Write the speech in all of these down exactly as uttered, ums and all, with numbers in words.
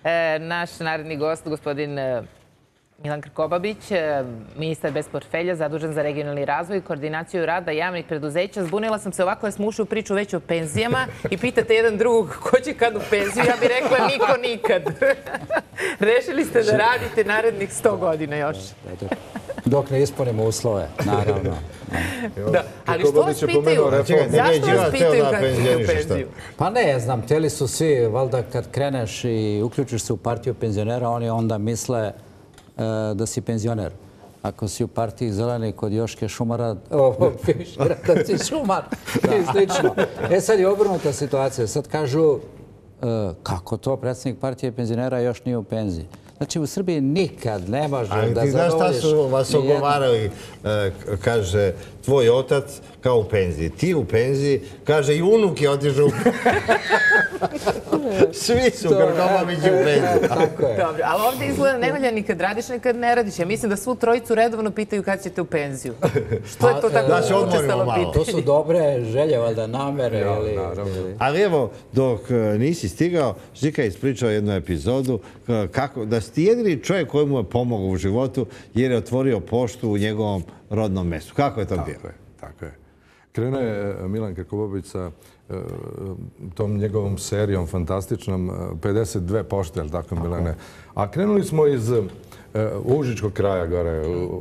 Naš naredni gost, gospodin Milan Krkobabić, ministar bez portfelja, zadužen za regionalni razvoj i koordinaciju rada javnih preduzeća. Zbunila sam se ovako, ja sam ušla u priču već o penzijama i pitate jedan drugog ko će kad u penziju. Ja bih rekla niko nikad. Rešili ste da radite narednih sto godina još. Dok ne ispunimo uslove, naravno. Da, ali što vas pitaju? Zašto vas pitaju kad ćete u penziju? Pa ne znam, htjeli su svi, valjda kad kreneš i uključiš se u partiju penzionera, oni onda misle da si penzioner. Ako si u partiji zeleni kod Joške Šumara, da si šumar i slično. E sad je obrnuta situacija. Sad kažu kako to predsjednik partije penzionera još nije u penziji. Znači, u Srbiji nikad ne može da zadovoljiš... Ali ti znaš šta su vas ogovarali, kaže, tvoj otac kao u penziji. Ti u penziji, kaže, i unuk je otišao u penziji. Svi su Krkobabići u penziji. Dobro, ali ovdje izgleda nevalja nikad radiš, nekad ne radiš. Ja mislim da svu trojicu redovno pitaju kad ćete u penziju. Što je to tako učestalo pitanje? To su dobre želje, valjda, namere. Ali evo, dok nisi stigao, Žika je ispričao jednu epizodu da si ti jedini čovjek koji mu je pomogao u životu jer je otvorio poštu u njegovom rodnom mjestu. Kako je to bilo? Tako je, tako je. Krenuo je Milan Krkobabić sa tom njegovom serijom fantastičnom, pedeset dve pošte, ali tako Milane. A krenuli smo iz Užičkog kraja gore.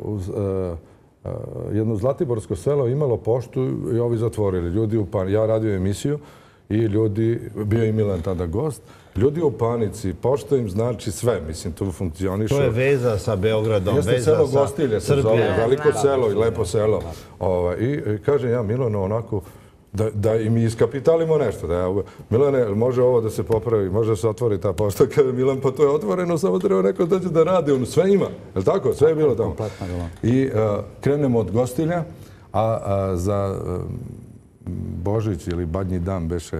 Jedno zlatiborsko selo imalo poštu i ovi zatvorili. Ljudi u panici. Ja radio emisiju i ljudi, bio je i Milan tada gost, ljudi u panici, pošta im znači sve, mislim, tu funkcioniše. To je veza sa Beogradom, veza sa Srbije. Jeste selo Gostilje, se zove, veliko selo i lepo selo. I kažem ja Milano onako, da i mi iskapitalimo nešto. Milane, može ovo da se popravi, može da se otvori ta pošta. Kaže Milan, pa to je otvoreno, samo treba neko dođe da radi. Ono sve ima, je li tako? Sve je bilo tamo. I krenemo od Gostilja, a za Božić ili Badnji dan beše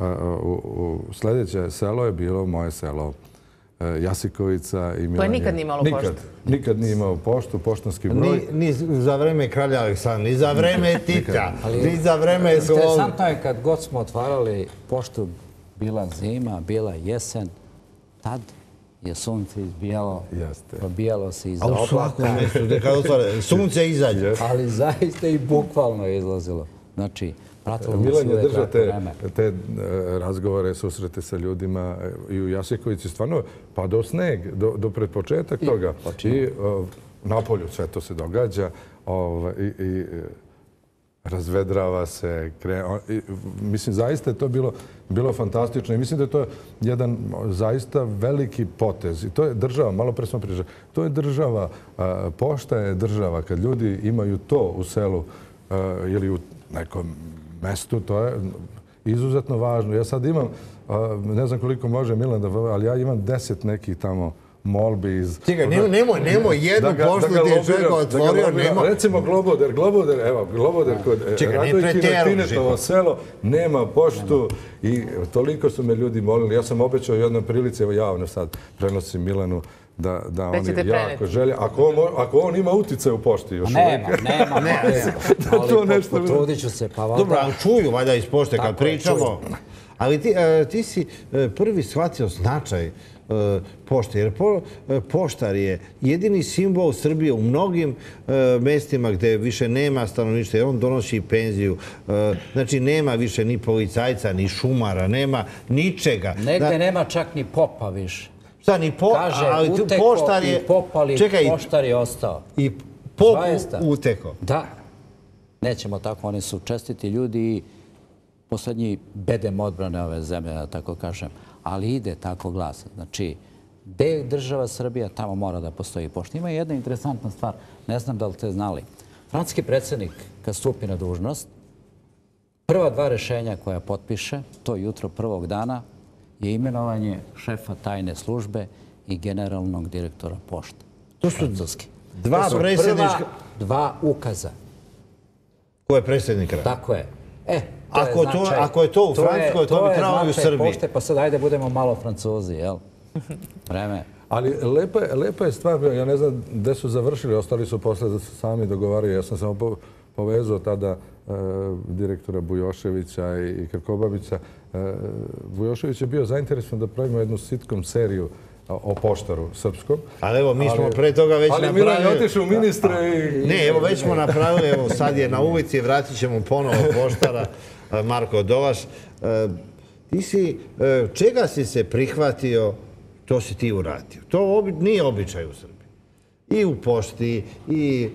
sljedeće selo je bilo moje selo Jasikovica i Milan. To je nikad nije imalo poštu? Nikad nije imao poštu, poštanski broj. Ni za vreme kralja Aleksandra, ni za vreme Tita, ni za vreme Slova. Interesantno je kad god smo otvarali poštu, bila zima, bila jesen, tad je sunce izbijalo, probijalo se iza oblaka. A u svakom mjestu, kad otvore, sunce izađe. Ali zaista i bukvalno je izlazilo. Znači, Milan je držao te razgovore, susrete sa ljudima i u Jasikovici, stvarno, pa do sneg, do predpočetak toga. I na polju sve to se događa i razvedrava se. Mislim, zaista je to bilo fantastično i mislim da je to jedan zaista veliki potez. I to je država, malo pre smo pričali, to je država, pošta je država. Kad ljudi imaju to u selu ili u nekom mestu, to je izuzetno važno. Ja sad imam, ne znam koliko može Milan da, ali ja imam deset nekih tamo molbi iz... Čekaj, nemoj, nemoj, jednu poštu ti je čovjek otvorio, nemoj. Recimo Globoder, Globoder, evo, Globoder kod Radojkina Tinetovo selo nema poštu i toliko su me ljudi molili. Ja sam obećao u jednoj prilici, evo javno sad prenosim Milanu, da oni jako želje. Ako on ima utice u pošti još uvijek. Nema, nema. Ali potrudit ću se. Dobro, ali čuju valjda iz pošte kad pričamo. Ali ti si prvi shvatio značaj pošte, jer poštar je jedini simbol Srbije u mnogim mestima gde više nema stanovništva, jer on donosi penziju. Znači, nema više ni policajca, ni šumara, nema ničega. Negde nema čak ni popa više. Šta, ni popa, ali poštar je... I popali, poštar je ostao. I pop uteko. Da. Nećemo tako, oni su čestiti ljudi i poslednji bedem odbrane ove zemlje, da tako kažem. Ali ide tako glas. Znači, gde je država Srbija, tamo mora da postoji pošta. Ima jedna interesantna stvar, ne znam da li ste znali. Francuski predsjednik, kad stupi na dužnost, prva dva rešenja koja potpiše, to jutro prvog dana, je imenovanje šefa tajne službe i generalnog direktora pošta. To su dva predsjednička... Dva ukaza. Ko je predsjednik rada? Tako je. E, Ako je to u Francuskoj, to bi trebalo i u Srbiji. Pa sad ajde budemo malo Francuzi, jel? Vreme. Ali lepa je stvar, ja ne znam gde su završili, ostali su posle da se sami dogovaraju. Ja sam samo povezao tada direktora Bujoševića i Krkobabića, Vujošević je bio zainteresovan da pravimo jednu sitkom seriju o poštaru srpskom. Ali evo, mi smo pre toga već napravili... Ali Milan je otišao u ministre i... Ne, evo, već smo napravili, evo, sad je na ulici, vratit ćemo ponovo poštara, Marko Dolaš. Ti si, čega si se prihvatio, to si ti uradio. To nije običaj u Srbiji. I u pošti, i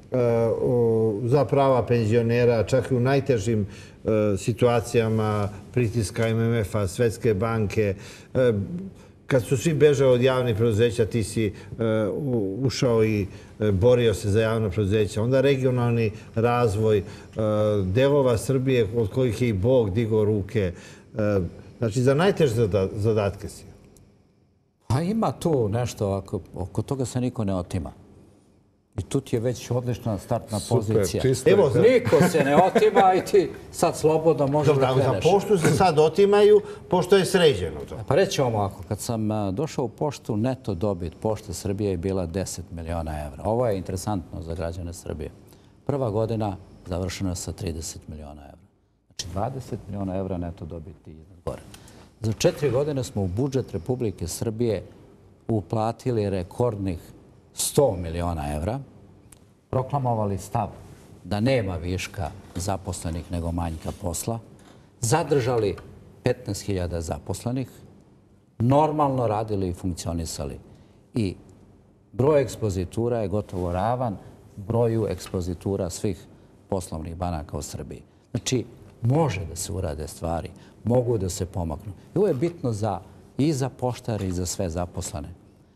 za prava penzionera, čak i u najtežim situacijama pritiska M M F-a, Svetske banke. Kad su svi bežali od javnih preduzeća, ti si ušao i borio se za javno preduzeća. Onda regionalni razvoj delova Srbije od kojih je i Bog digao ruke. Znači, za najteže zadatke si. A ima tu nešto, oko toga se niko ne otima. I tu ti je već odlična startna pozicija. Niko se ne otima i ti sad slobodno možeš da kreneš. Za poštu se sad otimaju, pošto je sređeno to. Pa reći vam ovako, kad sam došao u poštu, neto dobit Pošte Srbije je bila deset miliona evra. Ovo je interesantno za građane Srbije. Prva godina završena sa trideset miliona evra. Znači dvadeset miliona evra neto dobiti iznad gore. Za četiri godine smo u budžet Republike Srbije uplatili rekordnih sto miliona evra, proklamovali stav da nema viška zaposlenih nego manjka posla, zadržali petnaest hiljada zaposlenih, normalno radili i funkcionisali. I broj ekspozitura je gotovo ravan broju ekspozitura svih poslovnih banaka u Srbiji. Znači, može da se urade stvari, mogu da se pomaknu. I ovo je bitno i za poštare i za sve zaposlene.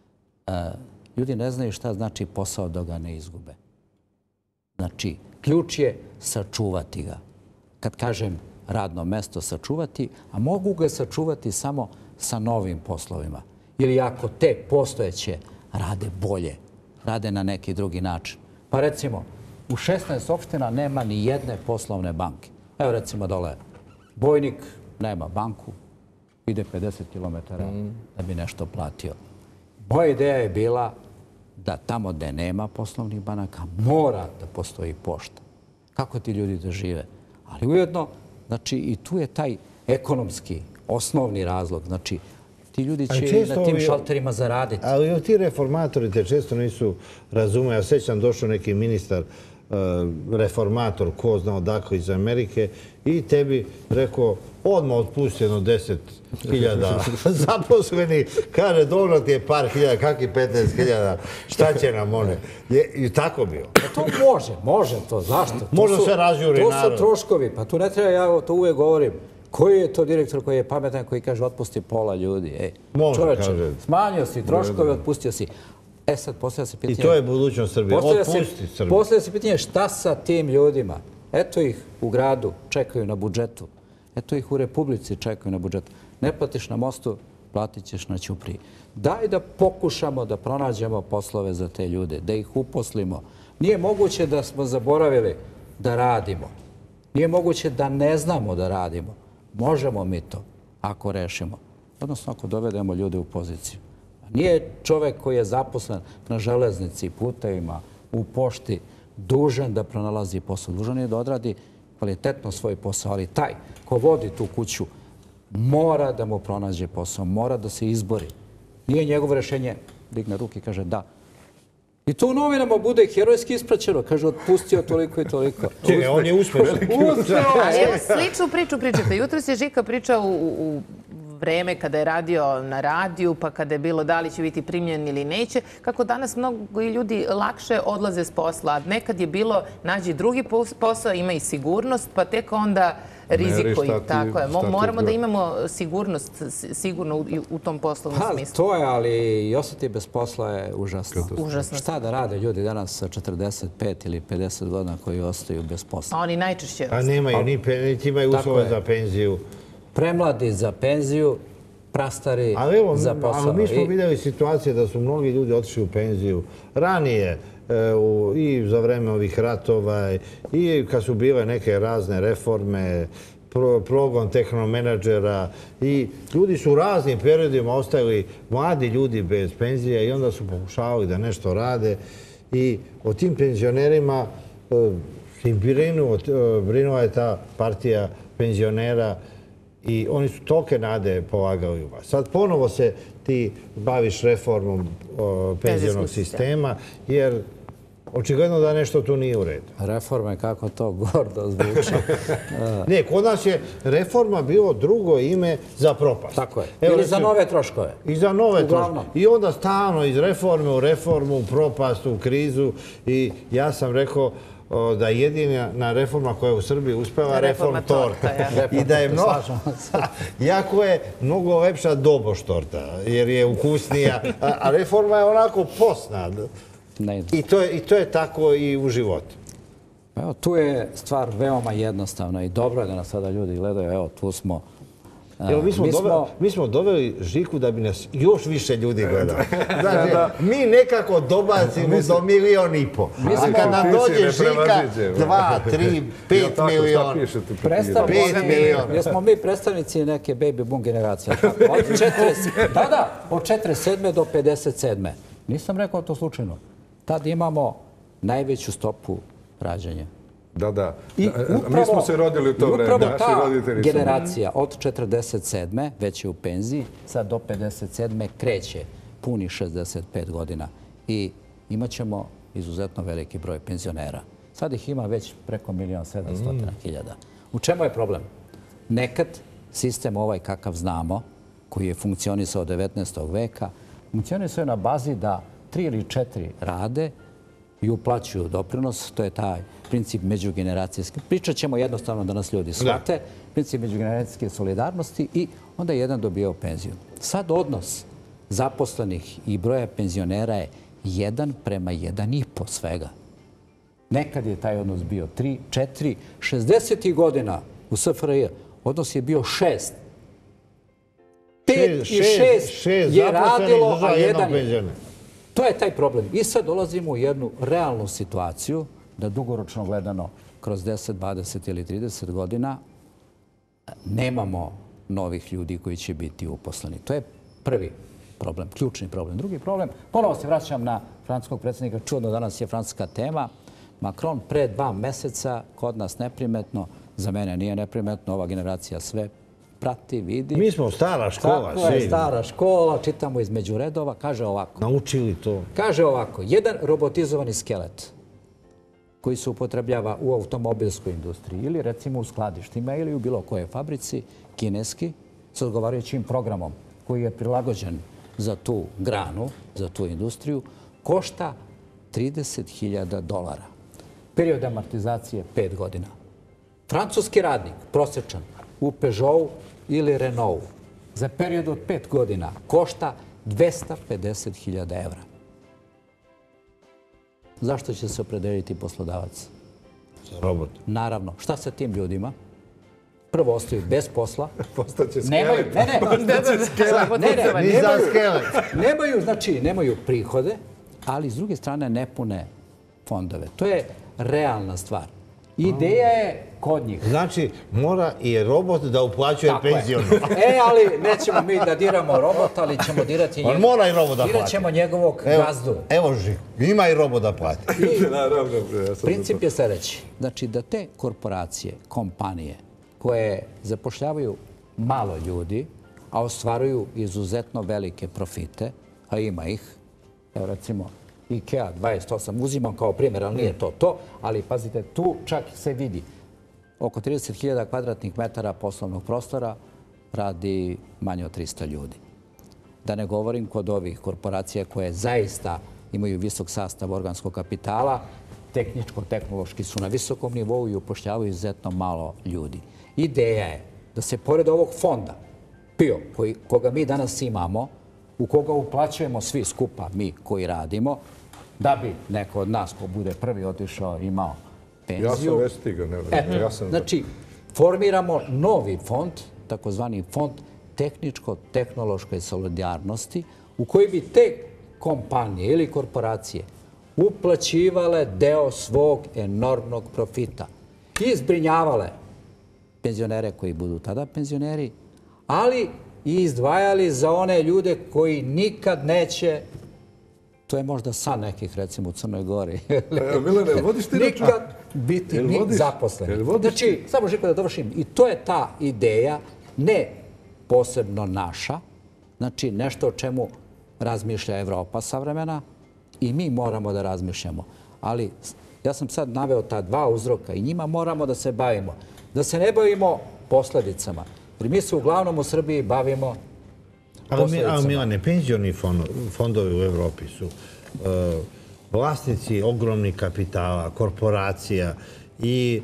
Ljudi ne znaju šta znači posao da ga ne izgube. Znači, ključ je sačuvati ga. Kad kažem radno mesto sačuvati, a mogu ga sačuvati samo sa novim poslovima. Ili ako te postojeće rade bolje, rade na neki drugi način. Pa recimo, u šesnaest opština nema ni jedne poslovne banke. Evo recimo dole, Bojnik nema banku, ide pedeset kilometara da bi nešto platio. Moja ideja je bila da tamo gde nema poslovnih banaka mora da postoji pošta. Kako ti ljudi da žive? Ali ujedno, znači i tu je taj ekonomski, osnovni razlog. Znači, ti ljudi će na tim šalterima zaraditi. Ali ti reformatori te često nisu razume. Ja sećam, došao neki ministar, reformator, ko zna odakle iz Amerike, i tebi rekao, odmah otpustjeno deset hiljada zaposleni, kaže, dovoljno ti je par hiljada, kakvi petnaest hiljada, šta će nam one? I tako bilo. To može, može to, zašto? Možda se razjuri narod. To su troškovi, pa tu ne treba, ja to uvijek govorim, koji je to direktor koji je pametan, koji kaže, otpusti pola ljudi? Može, kaže. Smanjio si troškove, otpustio si. E sad, postavlja se pitanje... I to je budućnost Srbije. Otpusti Srbije. Postavlja se pitanje šta sa tim ljudima? Eto ih u gradu, čekaju na budžetu. Eto ih u Republici, čekaju na budžetu. Ne platiš na mostu, platit ćeš na Ćupriji. Daj da pokušamo da pronađemo poslove za te ljude, da ih uposlimo. Nije moguće da smo zaboravili da radimo. Nije moguće da ne znamo da radimo. Možemo mi to, ako rešimo. Odnosno, ako dovedemo ljude u poziciju. Nije čovek koji je zaposlen na železnici, putevima, u pošti, dužan da pronalazi posao. Dužan je da odradi kvalitetno svoj posao, ali taj ko vodi tu kuću mora da mu pronađe posao, mora da se izbori. Nije njegovo rešenje, digne ruke i kaže da. I to u novinama bude herojski ispraćeno. Kaže, otpustio toliko i toliko. Čekaj, on je uspeo. Ali evo, sličnu priču pričate. Jutros je Žika pričao u vreme kada je radio na radiju, pa kada je bilo da li će biti primljen ili neće, kako danas mnogo ljudi lakše odlaze s posla. Nekad je bilo nađi drugi posao, ima i sigurnost, pa tek onda rizikuj. Tako je. Moramo da imamo sigurnost sigurno u tom poslovnom smislu. To je, ali i ostati bez posla je užasno. Šta da rade ljudi danas sa četrdeset pet ili pedeset godina koji ostaju bez posla? A oni najčešće ostaju. A nemaju, niti imaju uslove za penziju. Premladi za penziju, prastari za posao. Ali mi smo vidjeli situacije da su mnogi ljudi otišli u penziju ranije i za vreme ovih ratova i kad su bile neke razne reforme, progon tehnomenadžera i ljudi su u raznim periodima ostali mladi ljudi bez penzija i onda su pokušavali da nešto rade i o tim penzionerima brinula je ta partija penzionera I oni su tolike nade polagali u vas. Sad ponovo se ti baviš reformom penzionog sistema, jer očigledno da nešto tu nije u redu. Reforme, kako to gordo zvuči. Ne, kod nas je reforma bilo drugo ime za propast. Tako je. Ili za nove troškove. I za nove troškove. I onda stalno iz reforme u reformu, u propast, u krizu. I ja sam rekao da je jedina reforma koja je u Srbiji uspela reform torta. I da je mnogo... Jako je mnogo lepša doboš torta, jer je ukusnija. A reforma je onako posna. I to je, i to je tako i u životu. Evo, tu je stvar veoma jednostavna i dobro je da nas sada ljudi gledaju. Evo, tu smo... Evo, mi smo, mi, doveli, smo... mi smo doveli Žiku da bi nas još više ljudi gledali. Znači, da. Mi nekako dobacimo do milion i po. A kad nam dođe Žika, dva, tri, pet miliona. Pet miliona. Jer smo mi predstavnici neke baby boom generacije. Od četrdeset, da, da, od četrdeset sedme do pedeset sedme. Nisam rekao to slučajno. Tad imamo najveću stopu rađanja. Da, da. Mi smo se rodili u to vreme. Upravo ta generacija od četrdeset sedme, već je u penziji, sad do pedeset sedme kreće puni šezdeset pet godina. I imat ćemo izuzetno veliki broj penzionera. Sad ih ima već preko milion sedamsto hiljada. U čemu je problem? Nekad sistem ovaj kakav znamo, koji je funkcionisao od devetnaestog veka, funkcionisao je na bazi da tri ili četiri rade i uplaćuju doprinos. To je taj princip međugeneracijske. Pričat ćemo jednostavno da nas ljudi shvate. Princip međugeneracijske solidarnosti i onda jedan dobijao penziju. Sad odnos zaposlenih i broja penzionera je jedan prema jedan i po svega. Nekad je taj odnos bio tri, četiri, šezdesetih godina u S F R J odnos je bio šest. Pet i šest je radilo, a jedan je. To je taj problem. I sad dolazimo u jednu realnu situaciju da dugoročno gledano kroz deset, dvadeset ili trideset godina nemamo novih ljudi koji će biti uposleni. To je prvi problem, ključni problem. Drugi problem, ponovo se vraćam na francuskog predsjednika. Čudno, danas je francuska tema. Macron pre dva meseca, kod nas neprimetno, za mene nije neprimetno, ova generacija sve prati, vidi. Mi smo stara škola. Tako je, stara škola, čitamo između redova. Kaže ovako. Naučili to. Kaže ovako, jedan robotizovani skelet koji se upotrebljava u automobilskoj industriji ili recimo u skladištima ili u bilo kojoj fabrici, kineski, s odgovarajućim programom koji je prilagođen za tu granu, za tu industriju, košta trideset hiljada dolara. Period amortizacije pet godina. Francuski radnik, prosječan, u Peugeotu ili Renaultu za period od pet godina košta dvesta pedeset hiljada evra. Zašto će se opredeliti poslodavac? Za robot. Naravno. Šta sa tim ljudima? Prvo ostaju bez posla. Postaće skelet. Nemaju, ne, ne, ne, ne, Ni za skelet. Nemaju, znači, nemaju prihode, ali s druge strane ne pune fondove. To je realna stvar. Ideja je kod njih. Znači, mora i robot da uplaćuje penzijonu. E, ali nećemo mi da diramo robota, ali ćemo dirati On mora i robot da plati. Dirat ćemo njegovog gazdu. Evo ži, ima i robot da plati. Princip je sljedeći. Znači, da te korporacije, kompanije, koje zapošljavaju malo ljudi, a ostvaruju izuzetno velike profite, a ima ih, evo recimo, IKEA dvadeset osam, uzimam kao primjer, ali nije to to, ali pazite, tu čak se vidi oko trideset hiljada kvadratnih metara poslovnog prostora radi manje od trista ljudi. Da ne govorim kod ovih korporacija koje zaista imaju visok sastav organskog kapitala, tehničko-tehnološki su na visokom nivou i upošljavaju izuzetno malo ljudi. Ideja je da se pored ovog fonda, P I O, koji, koga mi danas imamo, u koga uplaćujemo svi skupa, mi koji radimo, da bi neko od nas ko bude prvi otišao imao penziju. Ja sam već stigao, ne vrlo. Ja sam... Znači, formiramo novi fond, takozvani fond tehničko-tehnološke solidarnosti, u koji bi te kompanije ili korporacije uplaćivale deo svog enormnog profita i zbrinjavale penzionere koji budu tada penzioneri, ali i izdvajali za one ljude koji nikad neće, to je možda san nekih, recimo u Crnoj Gori, Milane, vodiš ti nikad biti ni zaposleni. Znači, samo Žiko da dovršim, i to je ta ideja ne posebno naša, znači nešto o čemu razmišlja Evropa savremena i mi moramo da razmišljamo. Ali ja sam sad naveo ta dva uzroka i njima moramo da se bavimo. Da se ne bavimo posledicama. Jer mi se uglavnom u Srbiji bavimo posljedicama. Ali Milane, penzioni fondovi u Evropi su vlasnici ogromnih kapitala, korporacija i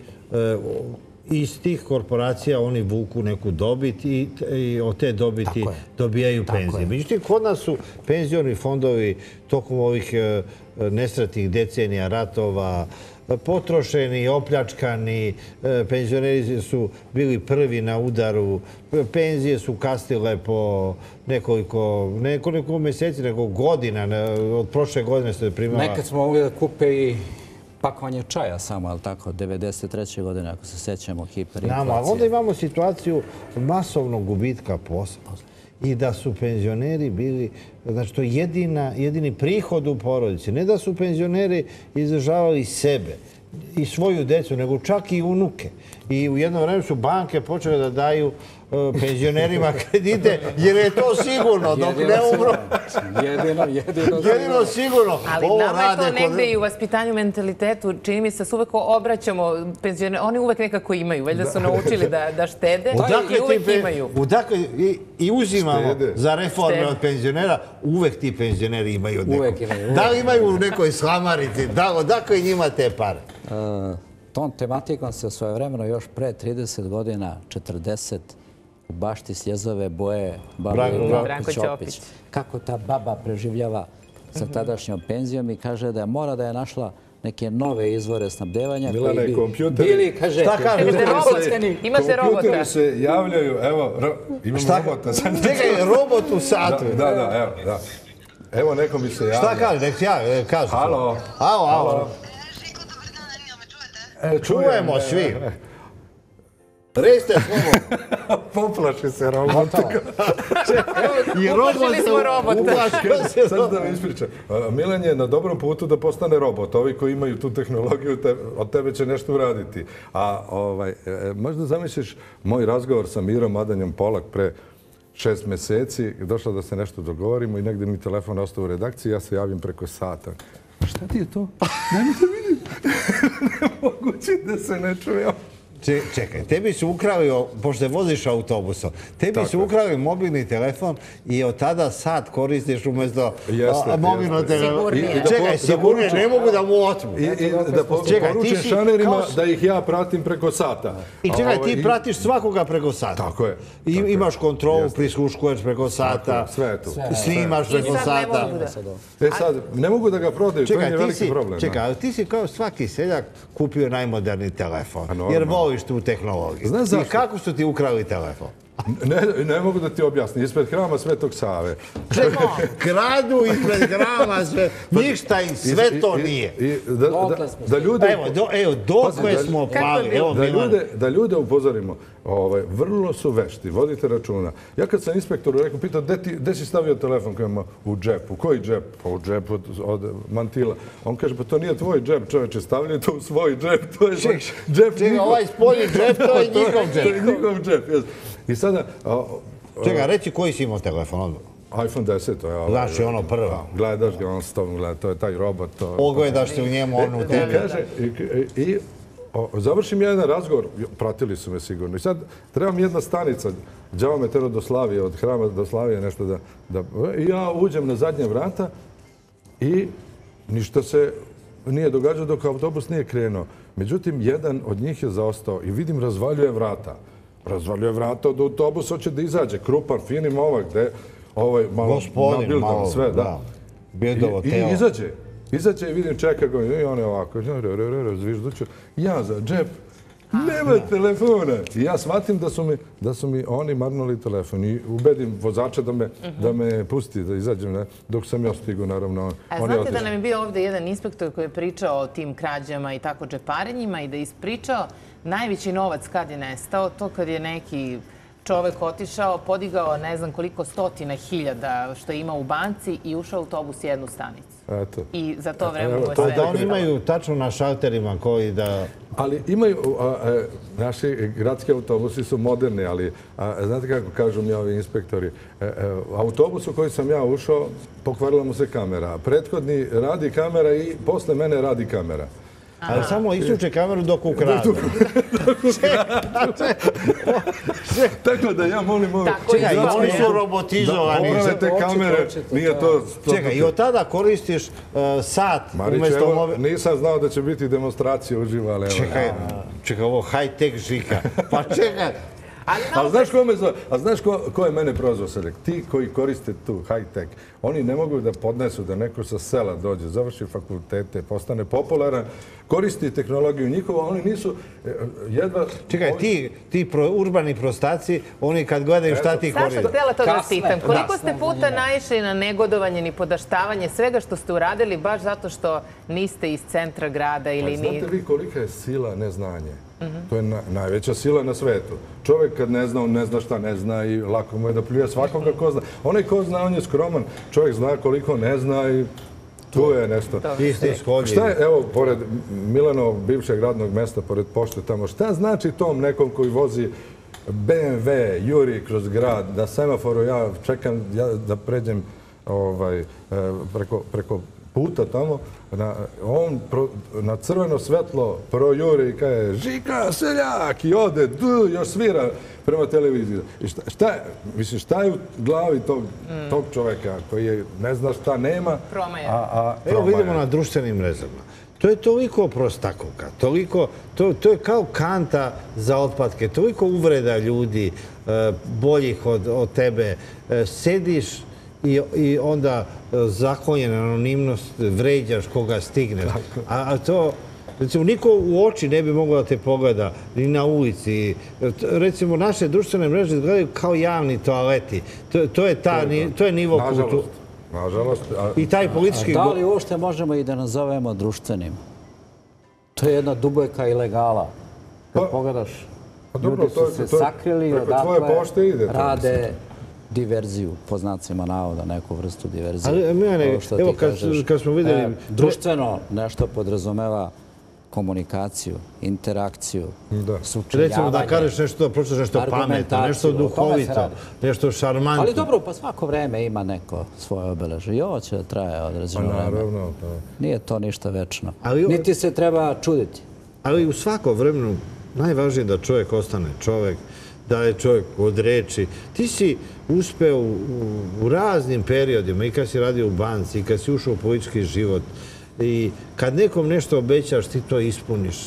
iz tih korporacija oni vuku neku dobit i od te dobiti dobijaju penzije. Međutim, kod nas su penzioni fondovi tokom ovih nesretnih decenija, ratova, potrošeni, opljačkani, penzioneri su bili prvi na udaru, penzije su kasnile po nekoliko, nekoliko meseci, nego godina, od prošle godine ste primala... Nekad smo mogli da kupe i pakovanje čaja samo, ali tako, devedeset treće godine, ako se sećamo, hiperinflacije. Onda imamo situaciju masovnog gubitka posla i da su penzioneri bili, znači to je jedini prihod u porodici. Ne da su penzioneri izdržavali sebe i svoju decu, nego čak i unuke. I u jedno vreme su banke počele da daju penzionerima kredite, jer je to sigurno, dok ne umro. Jedino, jedino. Jedino sigurno. Ali nama je to negde i u vaspitanju, mentalitetu. Čini mi se, uvek obraćamo penzionere. Oni uvek nekako imaju. Valjda su naučili da štede i uvek imaju. I uzimamo za reforme od penzionera, uvek ti penzioneri imaju od nekog. Da li imaju u nekoj slamarici? Odakle njima te pare? Tom tematikom se svojevremeno još pre trideset godina, četrdeset, u bašti Sljezove boje baba Branko Ćopić. Kako ta baba preživljava sa tadašnjom penzijom i kaže da je mora da je našla neke nove izvore snabdevanja. Milane, kompjuteri... Bili, kaže... Šta kaže? Imate robota. Kompjuteri se javljaju, evo, imam robota. Čekaj, robot u satu. Da, da, evo, da. Evo, neko mi se javlja. Šta kaže? Nek ja kažu. Halo. Halo, halo. Čujemo svi. Recite slovo. Poplaši se robot. Uplašili smo robota. Sad da mi ispričam. Milan je na dobrom putu da postane robot. Ovi koji imaju tu tehnologiju od tebe će nešto uraditi. A možda zamisliš moj razgovor sa Mirom Adanjom Polak pre šest meseci. Došla da se nešto dogovorimo i negde mi telefon ostao u redakciji. Ja se javim preko sata. Šta ti je to? Daj mi da vidim. Nemoguće da se ne čuje. Čekaj, tebi su ukrali, pošto voziš autobusom, tebi su ukrali mobilni telefon i od tada sad koristiš umjesto mobilnog telefona. Čekaj, sigurnije, ne mogu da mu otmu. I da poručim šanerima da ih ja pratim preko sata. I čekaj, ti pratiš svakoga preko sata. Tako je. Imaš kontrolu, prisluškuješ preko sata. Sve je tu. Snimaš preko sata. E sad, ne mogu da ga prodaju, to je veliki problem. Čekaj, ali ti si kao svaki seljak kupio najmoderniji telefon. Jer voliš tu tehnologiju. I kako su ti ukrali telefon? Ne mogu da ti objasnim. Ispred hrama Svetog Save. Kradu ispred hrama sve. Ništa i sve to nije. Evo, dokle smo pali. Da ljude upozorimo. Vrlo su vešti. Vodite računa. Ja kad sam inspektoru rekao, pitao, gde si stavio telefon? Kažem, u džepu. Koji džep? Pa u džepu od mantila. On kaže, pa to nije tvoj džep, čoveče. Stavljaju to u svoj džep. To je džep. Čekaj, ovaj spolji džep, to je njihov džep. To je njihov džep, jes. I sada... Čekaj, reći koji si imao telefon? iPhone deset. Znači ono prvo. Gledaš ga, on s tobom gleda, to je taj robot. Ogledaš se u njemu, on u tebi. I završim ja jedan razgovor, pratili su me sigurno. I sad trebam jedna stanica, Đavometer do Slavije, od hrama do Slavije, nešto da... I ja uđem na zadnje vrata i ništa se nije događao dok autobus nije krenuo. Međutim, jedan od njih je zaostao i vidim razvaljuje vrata. Razvaljuje vrata od autobusa, hoće da izađe. Krupan, fini momak, gde ovaj malo nabildan sve, da. I izađe. Izađe i vidim, čeka ga i on je ovako, zvižduću. Ja za džep, nema telefona. I ja shvatim da su mi oni marnuli telefon i ubedim vozača da me pusti, da izađem, dok sam ja stigu, naravno. Znate da nam je bio ovdje jedan inspektor koji je pričao o tim krađama i tako džeparenjima i da je ispričao najveći novac kad je nestao, to kad je neki čovek otišao, podigao ne znam koliko stotina hiljada što ima u banci i ušao u autobus jednu stanicu. Eto. I za to vreme mu je To sve. da oni imaju tačno na šalterima koji da... Ali imaju, a, a, naši gradski autobusi su moderni, ali a, znate kako kažu mi ovi inspektori, e, e, autobus u koji sam ja ušao, pokvarila mu se kamera. Prethodni radi kamera i posle mene radi kamera. Ali samo isključe kameru dok ukradu. Tako da ja molim ove... Tako Čekaj, je. oni su Da robotizovani. poprave te kamere, nije to... Čekaj, i od tada koristiš uh, sat Marić, umjesto... evo, mobi- nisam znao da će biti demonstracija uživo, ali evo. Čekaj, čekaj, ovo high-tech žika. Pa čekaj, Ali A malo znaš ko me zove? A znaš ko, ko je mene prozvao sad? Ti koji koriste tu high-tech, oni ne mogu da podnesu da neko sa sela dođe, završi fakultete, postane popularan, koristi tehnologiju njihovu, a oni nisu e, jedva... čekaj, ti, ti pro, urbani prostaci, oni kad gledaju šta ti Saša, koriste. htjela to da vas Kasno je pitam. to, Koliko kasno ste je za puta njega. naišli na negodovanje ni podaštavanje svega što ste uradili baš zato što niste iz centra grada ili Pa ni... znate vi kolika je sila neznanje? To je na, najveća sila na svetu. Čovjek kad ne zna, on ne zna šta ne zna i lako mu je da pljuje svakoga ko zna. Onaj ko zna, on je skroman. Čovjek zna koliko ne zna i tu je nešto. Ti ste shodni. Šta je, evo, pored Milanovog bivšeg radnog mesta, pored pošte tamo, šta znači tom nekom koji vozi be em ve, juri kroz grad, na semaforu ja čekam ja, da pređem ovaj, e, preko, preko puta tamo, na, on pro, na crveno svetlo projuri i kaže Žika, seljak, i ode, du, još svira prema televiziji. I šta, šta, je, mislim, šta je u glavi tog, mm. tog čovjeka koji je, ne zna šta nema, Promaja. a, a Evo promaja. vidimo na društvenim mrežama. To je toliko prostakovka, toliko, to, to je kao kanta za otpadke, toliko uvreda ljudi e, boljih od, od tebe. E, sediš i, i onda e, zakonjena anonimnost, vređaš koga stigneš. A, a to, recimo, niko u oči ne bi mogao da te pogleda, ni na ulici. Recimo, naše društvene mreže izgledaju kao javni toaleti. To, to je ta, ni- to je nivo kulture. Nažalost, nažalost. A, I taj politički... Da li uopšte možemo i da nazovemo društvenim? To je jedna dubojka ilegala. Kad Pa, pogledaš, pa dobro, ljudi to su je- se to je- sakrili i preko tvoje pošte odatle ide to, rade diverziju, po znacima navoda, neku vrstu diverzije. Ali, Milane, Ovo što evo, ti kad- kažeš. kad smo vidjeli- E, društveno nešto podrazumeva komunikaciju, interakciju, Da. sučeljavanje. Recimo da kažeš nešto, da pročitaš nešto pametno, argumentaciju, nešto o tome se duhovito, radi. nešto šarmantno. Ali dobro, pa svako vreme ima neko svoje obeležje. I ovo će da traje pa određeno vreme. naravno, pa. Nije to ništa večno. Ali ovo- Niti se treba čuditi. Ali u svakom vremenu najvažnije je da čovjek ostane čovjek, da je čovjek od reči. Ti si uspeo u, u, u raznim periodima, i kad si radio u banci, i kad si ušao u politički život, i kad nekom nešto obećaš, ti to ispuniš.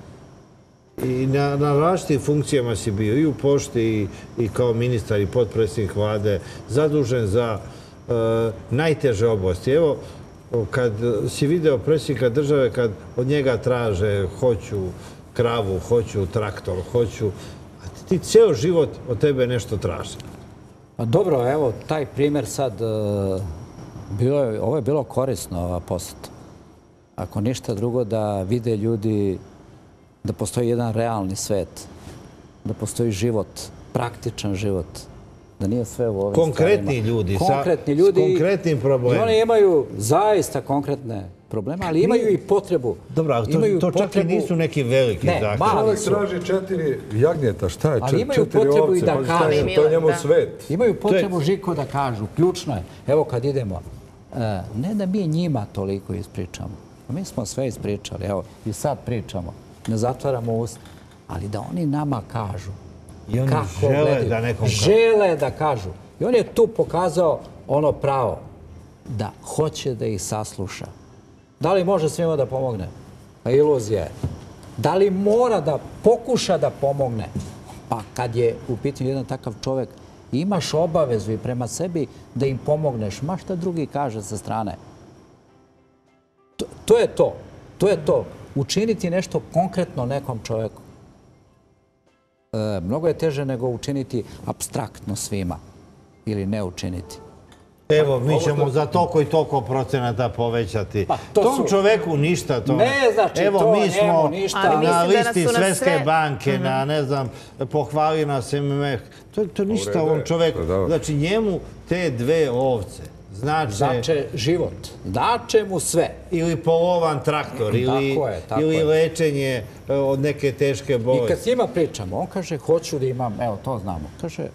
I na, na različitim funkcijama si bio, i u pošti, i, i kao ministar, i potpredsjednik vlade, zadužen za e, najteže oblasti. Evo, kad si video predsjednika države, kad od njega traže hoću kravu, hoću traktor, hoću... A ti ceo život od tebe nešto traže. Pa dobro, evo, taj primjer sad, e, bilo je, ovo je bilo korisno, ova poseta. Ako ništa drugo, da vide ljudi da postoji jedan realni svet, da postoji život, praktičan život, da nije sve u ovim Konkretni stvarima. ljudi, sa- Konkretni s ljudi, konkretnim problemima. I oni imaju zaista konkretne probleme, ali imaju i potrebu. Dobro, ali to, Imaju to čak i potrebu- nisu neki veliki Ne, zahtjevi. mali Čovjek su. traži četiri jagnjeta, šta je? Ali Čet- imaju četiri potrebu i ovce, da pa šta kažu. je? To je njemu Da. svet. Imaju potrebu, Žiko, da kažu. Ključno je. Evo kad idemo, e, ne da mi njima toliko ispričamo. Mi smo sve ispričali. Evo, i sad pričamo. Ne zatvaramo usta. Ali da oni nama kažu. I oni kako žele gledaju. da nekom kažu. Žele da kažu. I on je tu pokazao ono pravo. Da hoće da ih sasluša. Da li može svima da pomogne? Pa iluzija je. Da li mora da pokuša da pomogne? Pa kad je u pitanju jedan takav čovjek, imaš obavezu i prema sebi da im pomogneš. Ma šta drugi kaže sa strane. To, to je to. To je to. Učiniti nešto konkretno nekom čovjeku. E, mnogo je teže nego učiniti apstraktno svima. Ili ne učiniti. Evo, mi ćemo za toliko i toliko procenata povećati. Tom čoveku ništa to ne. znači Evo, to mi smo na listi Svetske banke, na, ne znam, pohvali nas M M F. To je ništa ovom čoveku. Znači, njemu te dve ovce znače život. Znače mu sve. Ili polovan traktor, ili lečenje od neke teške bolesti. I kad s njima pričamo, on kaže, hoću da imam, evo, to znamo, kaže,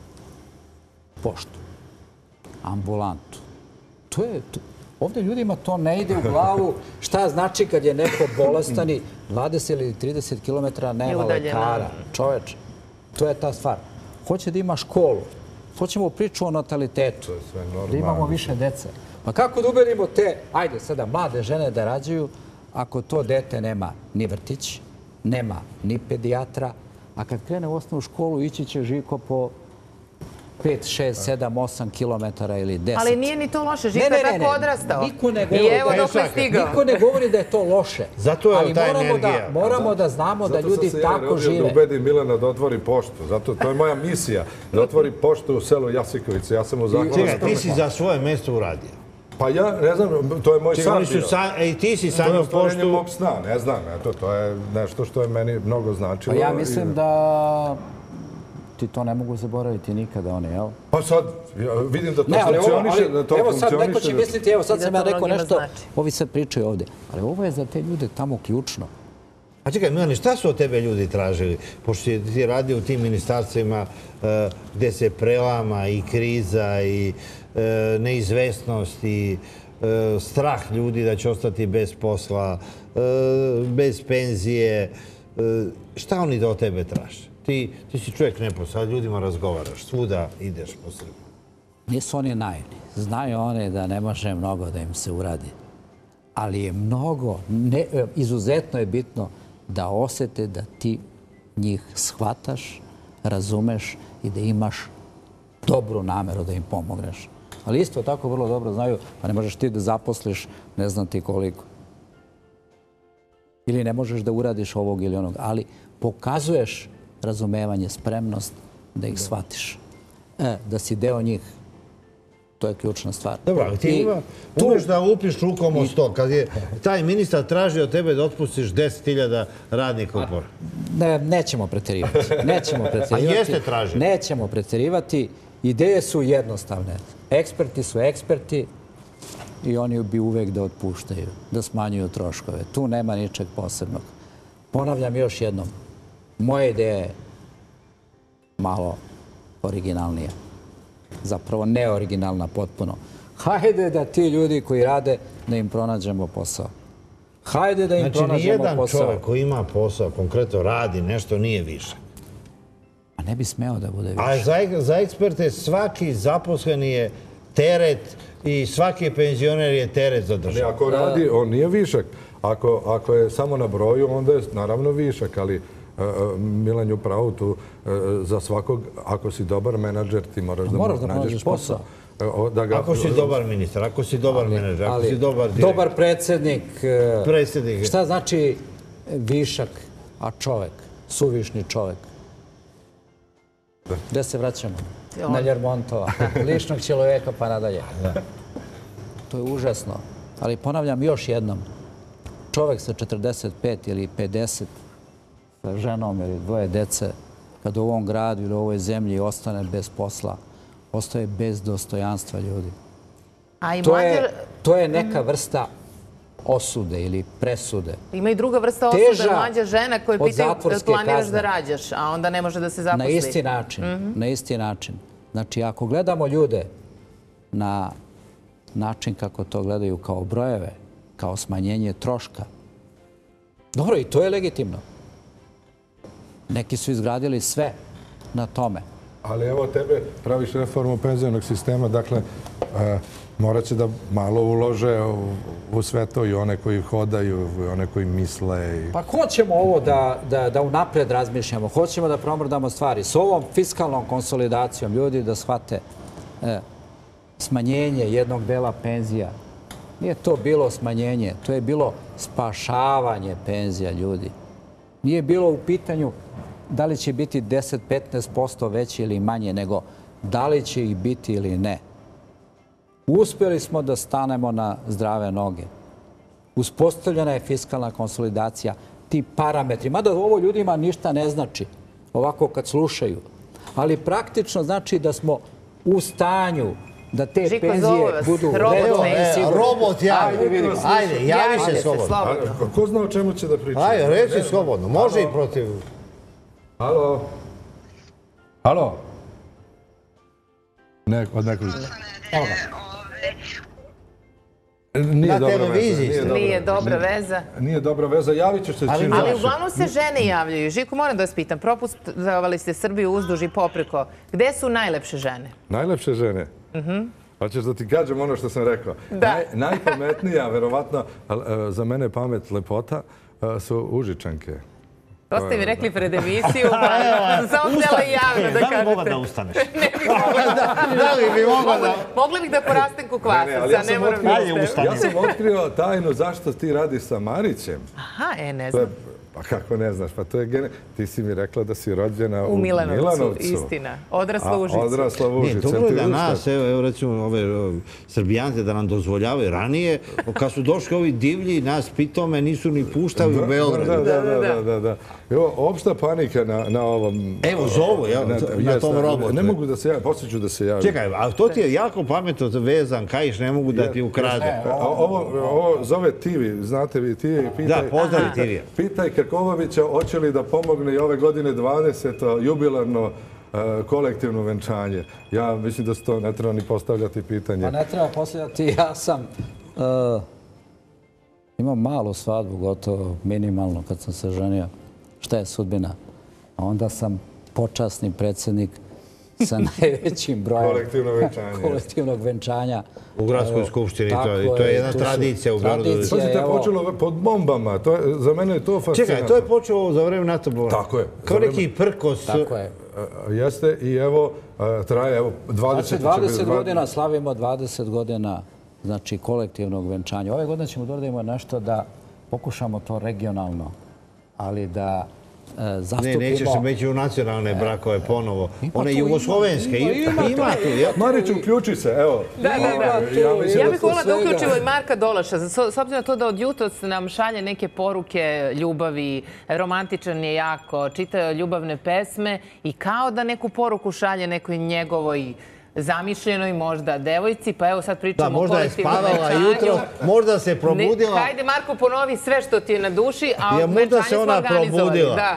poštu, ambulantu. To je, ovdje ljudima to ne ide u glavu šta znači kad je neko bolestan i dvadeset ili trideset kilometara nema lekara. Čoveč, to je ta stvar. Hoće da ima školu. Hoćemo priču o natalitetu, da imamo više dece. Pa kako da uberimo te, ajde sada, mlade žene da rađaju, ako to dete nema ni vrtić, nema ni pedijatra, a kad krene u osnovnu školu, ići će Žiko po pet, šest, sedam, osam kilometara ili deset. Ali nije ni to loše, Žiko je tako odrastao. I evo dok je stigao. Niko ne govori da je to loše. Zato je ta energija. Ali moramo da znamo da ljudi tako žive. Zato sam se ja rodio da ubedim Milana da otvori poštu. Zato to je moja misija, da otvori poštu u selu Jasikovice. Ja sam u zahvalu. Čekaj, ti si za svoje mesto uradio. Pa ja, ne znam, to je moj san bio. I ti si sanjao poštu. To je ostvarenje mog sna, ne znam. To je nešto što je meni mnogo značilo. Pa ja mislim da ti to ne mogu zaboraviti nikada, one, jel? Pa sad, vidim da to funkcioniše. Evo sad, neko će misliti, evo sad sam ja rekao nešto, ovi sad pričaju ovdje. Ali ovo je za te ljude tamo ključno. A čekaj, Milane, šta su od tebe ljudi tražili? Pošto ti radio u tim ministarstvima gdje se prelama i kriza i neizvesnost i strah ljudi da će ostati bez posla, bez penzije. Šta oni da od tebe traže? Ti si čovjek neposla, ljudima razgovaraš, svuda ideš po Srbiji. Nisu oni naivni. Znaju one da ne može mnogo da im se uradi. Ali je mnogo, izuzetno je bitno da osete da ti njih shvataš, razumeš i da imaš dobru nameru da im pomogneš. Ali isto tako vrlo dobro znaju, pa ne možeš ti da zaposliš ne znam ti koliko. Ili ne možeš da uradiš ovog ili onog, ali pokazuješ razumevanje, spremnost da ih shvatiš. Da si deo njih. To je ključna stvar. Dobro, ali ti umeš da lupiš rukom o sto. Kad je taj ministar tražio od tebe da otpustiš deset hiljada radnika u poru. Nećemo preterivati. Nećemo preterivati. A jeste tražio? Nećemo preterivati. Ideje su jednostavne. Eksperti su eksperti i oni bi uvek da otpuštaju, da smanjuju troškove. Tu nema ničeg posebnog. Ponavljam još jednom. Moja ideja je malo originalnija. Zapravo neoriginalna potpuno. Hajde da ti ljudi koji rade, da im pronađemo posao. Hajde da im pronađemo posao. Znači, nijedan čovjek koji ima posao, konkretno radi, nešto nije više. A ne bi smeo da bude više. A za eksperte svaki zaposleni je teret i svaki penzioner je teret za državu. Ako radi, on nije višak. Ako je samo na broju, onda je naravno višak, ali Milan je upravo tu za svakog, ako si dobar menadžer, ti moraš da nađeš posao. Ako si dobar ministar, ako si dobar menadžer, ako si dobar direktor. Dobar predsjednik. Šta znači višak, a čovek, suvišni čovek? Gde se vraćamo? Na Ljermontova. Ličnog čeloveka pa nadalje. To je užasno. Ali ponavljam još jednom. Čovek sa četrdeset pet ili pedeset sa ženom ili dvoje dece, kad u ovom gradu ili u ovoj zemlji ostane bez posla, ostaje bez dostojanstva ljudi. To je neka vrsta osude ili presude. Ima i druga vrsta osude, mlađa žena koja pitaju da planiraš da rađaš, a onda ne može da se zaposli. Na isti način. Na isti način. Znači, ako gledamo ljude na način kako to gledaju kao brojeve, kao smanjenje troška, dobro, i to je legitimno. Neki su izgradili sve na tome. Ali evo tebe praviš reformu penzionog sistema, dakle, morat će da malo ulože u sve to i one koji hodaju, i one koji misle. Pa hoćemo ovo da unapred razmišljamo, hoćemo da promrdamo stvari. S ovom fiskalnom konsolidacijom ljudi da shvate smanjenje jednog dela penzija. Nije to bilo smanjenje, to je bilo spašavanje penzija ljudi. Nije bilo u pitanju da li će biti deset do petnaest posto veće ili manje, nego da li će ih biti ili ne. Uspjeli smo da stanemo na zdrave noge. Uspostavljena je fiskalna konsolidacija, ti parametri. Mada ovo ljudima ništa ne znači, ovako kad slušaju. Ali praktično znači da smo u stanju da te Žiko, penzije zove vas. budu Robot redovne ne- i sigurne. Robot javi. Ajde, javi Javite se se slobodno. slobodno. A ko zna o čemu će da priča? Ajde, reci slobodno. Može i protiv... Halo? Halo? Ne, od nekog... Evo ga. Nije Na dobra televiziji veza, ste. Nije dobra veza. Nije dobra veza, javit ću se Ali čim može. Ali završim. uglavnom se žene javljaju. Žiko, moram da vas pitam, propustovali ste Srbiju uzduž i popreko. Gde su najlepše žene? Najlepše žene? Hoćeš da ti kažem ono što sam rekao? Da. Naj, najpametnija, verovatno, ali, e, za mene pamet, lepota, e, su Užičanke. To ste mi rekli pred emisiju, pa sam samo htjela i javno da Da li mogu da kažete. ustaneš? Da li bi mogla da... Mogla bih da porastem Ne, kukvasaca, ali ja ne sam moram otkrio, da Ajde, uspem. ustani. ja sam otkrio tajnu zašto ti radiš sa Marićem. Aha, e, ne To je, znam. pa kako ne znaš, pa to je gene... Ti si mi rekla da si rođena u, U Milanovcu, Milanovcu. istina. Odrasla A, u Užicu. Odrasla u Ne, Užicu. dobro Jel je ti da usta? nas, evo, evo recimo ove o, Srbijance da nam dozvoljavaju ranije, kad su došli ovi divlji, nas pitome nisu ni puštali u Da, Beogradu. da, da, da, da, da. Evo, opšta panika na, na ovom... Evo, zovu, ja, na jes, tom robotu. Ne mogu da se javim, poslije ću da se javim. Čekaj, a to ti je jako pametno vezan, kajiš, ne mogu da ti ukrade. E, Ovo, ovo zove Tivi, znate vi Tivi, pitaj, Da, pozdravi Tivija. pitaj Krkovovića hoće li da pomogne i ove godine dvadeseto jubilarno e, kolektivno venčanje. Ja mislim da se to ne treba ni postavljati pitanje. Pa ne treba postavljati, ja sam uh, imao malu svadbu, gotovo minimalno kad sam se ženio. Šta je sudbina? A onda sam počasni predsjednik sa najvećim brojem Kolektivno venčanje. kolektivnog venčanja. U gradskoj Evo, skupštini, tako to, to je jedna tu su tradicija u Beogradu. tradicije, Pazite, evo. počelo pod bombama, to je, za mene je to fascinantno. Čekaj, to je počelo za vreme NATO bomba. Tako je. Kao Za vreme- neki prkos. Tako je. E, Jeste i evo, e, traje evo dvadeset... Znači, dvadeset godina, slavimo dvadeset godina znači, kolektivnog venčanja. Ove godine ćemo doradimo nešto da pokušamo to regionalno, ali da e, Ne, zastupimo... nećeš se meći u nacionalne brakove ponovo. One tu, jugoslovenske. ima, ima, Ima tu, ja. Marić, uključi se, evo. Da, da, da. Ja mislim Ja da bih to volila da svega- uključimo i Marka Dolaša, s s obzirom na to da od jutros nam šalje neke poruke ljubavi, romantičan je jako, čitao ljubavne pesme i kao da neku poruku šalje nekoj njegovoj zamišljenoj možda devojci, pa evo sad Da, pričamo o možda je kolektivnom spavala venčanju. jutro, možda se Ne, probudila. hajde Marko, ponovi sve što ti je na duši, a Ja, možda venčanje se smo ona organizovali. probudila. Da.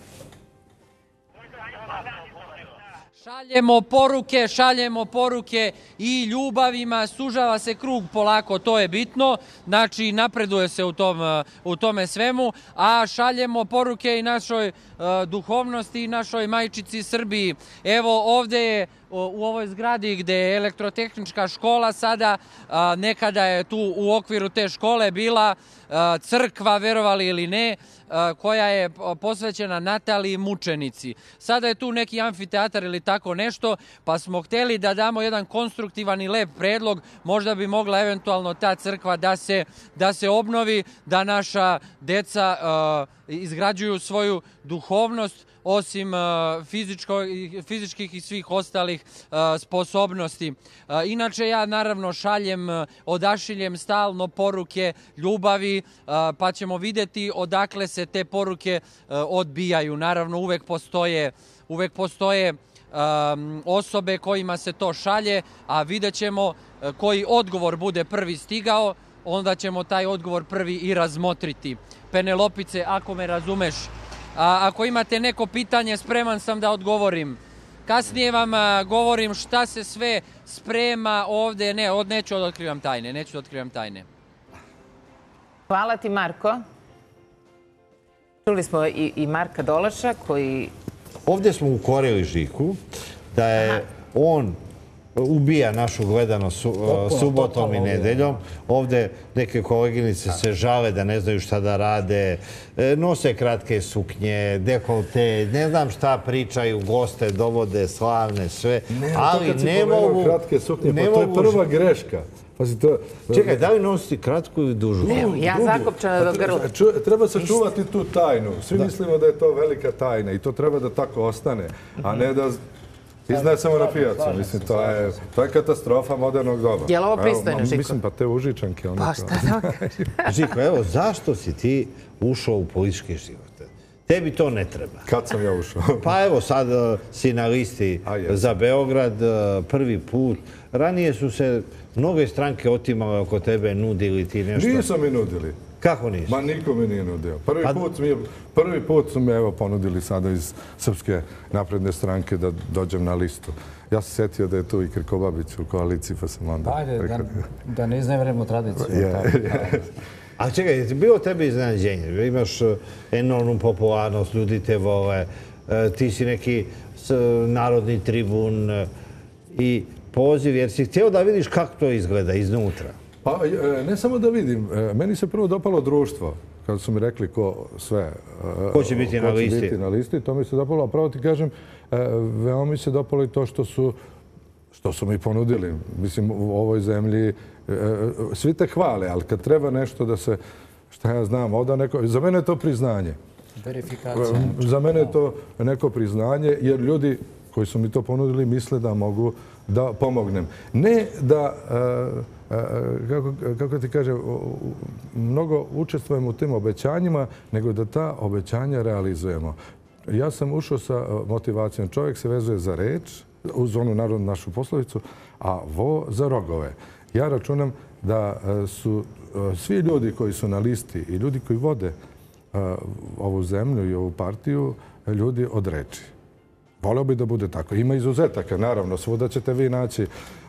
Šaljemo poruke, šaljemo poruke i ljubavima, sužava se krug polako, to je bitno, znači napreduje se u, tom, u tome svemu, a šaljemo poruke i našoj uh, duhovnosti i našoj majčici Srbiji. Evo ovdje je u ovoj zgradi gdje je elektrotehnička škola sada, a, nekada je tu u okviru te škole bila a, crkva, verovali ili ne, a, koja je posvećena Nataliji mučenici. Sada je tu neki amfiteatar ili tako nešto, pa smo htjeli da damo jedan konstruktivan i lep predlog, možda bi mogla eventualno ta crkva da se, da se obnovi, da naša deca a, izgrađuju svoju duhovnost, osim fizičko, fizičkih i svih ostalih sposobnosti. Inače, ja naravno šaljem, odašiljem stalno poruke ljubavi, pa ćemo vidjeti odakle se te poruke odbijaju. Naravno, uvek postoje, uvek postoje osobe kojima se to šalje, a vidjet ćemo koji odgovor bude prvi stigao, onda ćemo taj odgovor prvi i razmotriti. Penelopice, ako me razumeš, a, ako imate neko pitanje, spreman sam da odgovorim. Kasnije vam a, govorim šta se sve sprema ovdje. Ne, od, neću da otkrivam tajne, neću da otkrivam tajne. Hvala ti, Marko. Čuli smo i, i Marka Dolaša koji... Ovdje smo ukorili Žiku, da je on ubija našu gledanost su, subotom i nedeljom. Ovdje neke koleginice se žale da ne znaju šta da rade, nose kratke suknje, dekolte, ne znam šta pričaju, goste dovode, slavne, sve. Ne, ali to kad si ne pomenuo mogu... kratke suknje, ne pa to je mogu- prva greška. Pazi, to... Čekaj, da li nositi kratku ili dužu? Evo, ja Dugu. zakopčana do grla. Ču- Treba sačuvati tu tajnu. Svi mislimo da je to velika tajna i to treba da tako ostane, a ne da Izdaje samo na pijacu. Mislim, to je, to je katastrofa modernog doba. Je li ovo pristojno, Evo, Žiko? Mislim, pa te užičanke. Ono Pa to. šta da kažem? Žiko, evo, zašto si ti ušao u politički život? Tebi to ne treba. Kad sam ja ušao? Pa evo, sad uh, si na listi A, jesam. za Beograd uh, prvi put. Ranije su se mnoge stranke otimale oko tebe, nudili ti nešto. Nisu mi nudili. Kako nisi? Ma niko mi nije nudio. Prvi Pa- put, mi, prvi put su me evo ponudili sada iz Srpske napredne stranke da dođem na listu. Ja sam sjetio da je tu i Krkobabić u koaliciji, pa sam onda... Ajde, da, rekao- da ne izneverimo tradiciju. Je, tako. A čekaj, je bilo tebi iznenađenje? Imaš uh, enormnu popularnost, ljudi te vole, uh, ti si neki s- narodni tribun uh, i poziv, jer si htio da vidiš kako to izgleda iznutra. Pa e, ne samo da vidim, e, meni se prvo dopalo društvo. Kad su mi rekli ko sve... e, Ko će biti na ko će listi. biti na listi, to mi se dopalo. A pravo ti kažem, e, veoma mi se dopalo i to što su, što su mi ponudili. Mislim, u ovoj zemlji e, svi te hvale, ali kad treba nešto da se, šta ja znam, ovdje neko... Za mene je to priznanje. Verifikacija. Za mene je to neko priznanje, jer ljudi koji su mi to ponudili misle da mogu da pomognem. Ne da, e, e, kako, kako ti kažem, mnogo učestvujem u tim obećanjima, nego da ta obećanja realizujemo. Ja sam ušao sa motivacijom. Čovjek se vezuje za reč, uz onu narodnu našu poslovicu, a vo za rogove. Ja računam da su svi ljudi koji su na listi i ljudi koji vode ovu zemlju i ovu partiju, ljudi od reči. Voleo bi da bude tako. Ima izuzetaka, naravno. Svuda ćete vi naći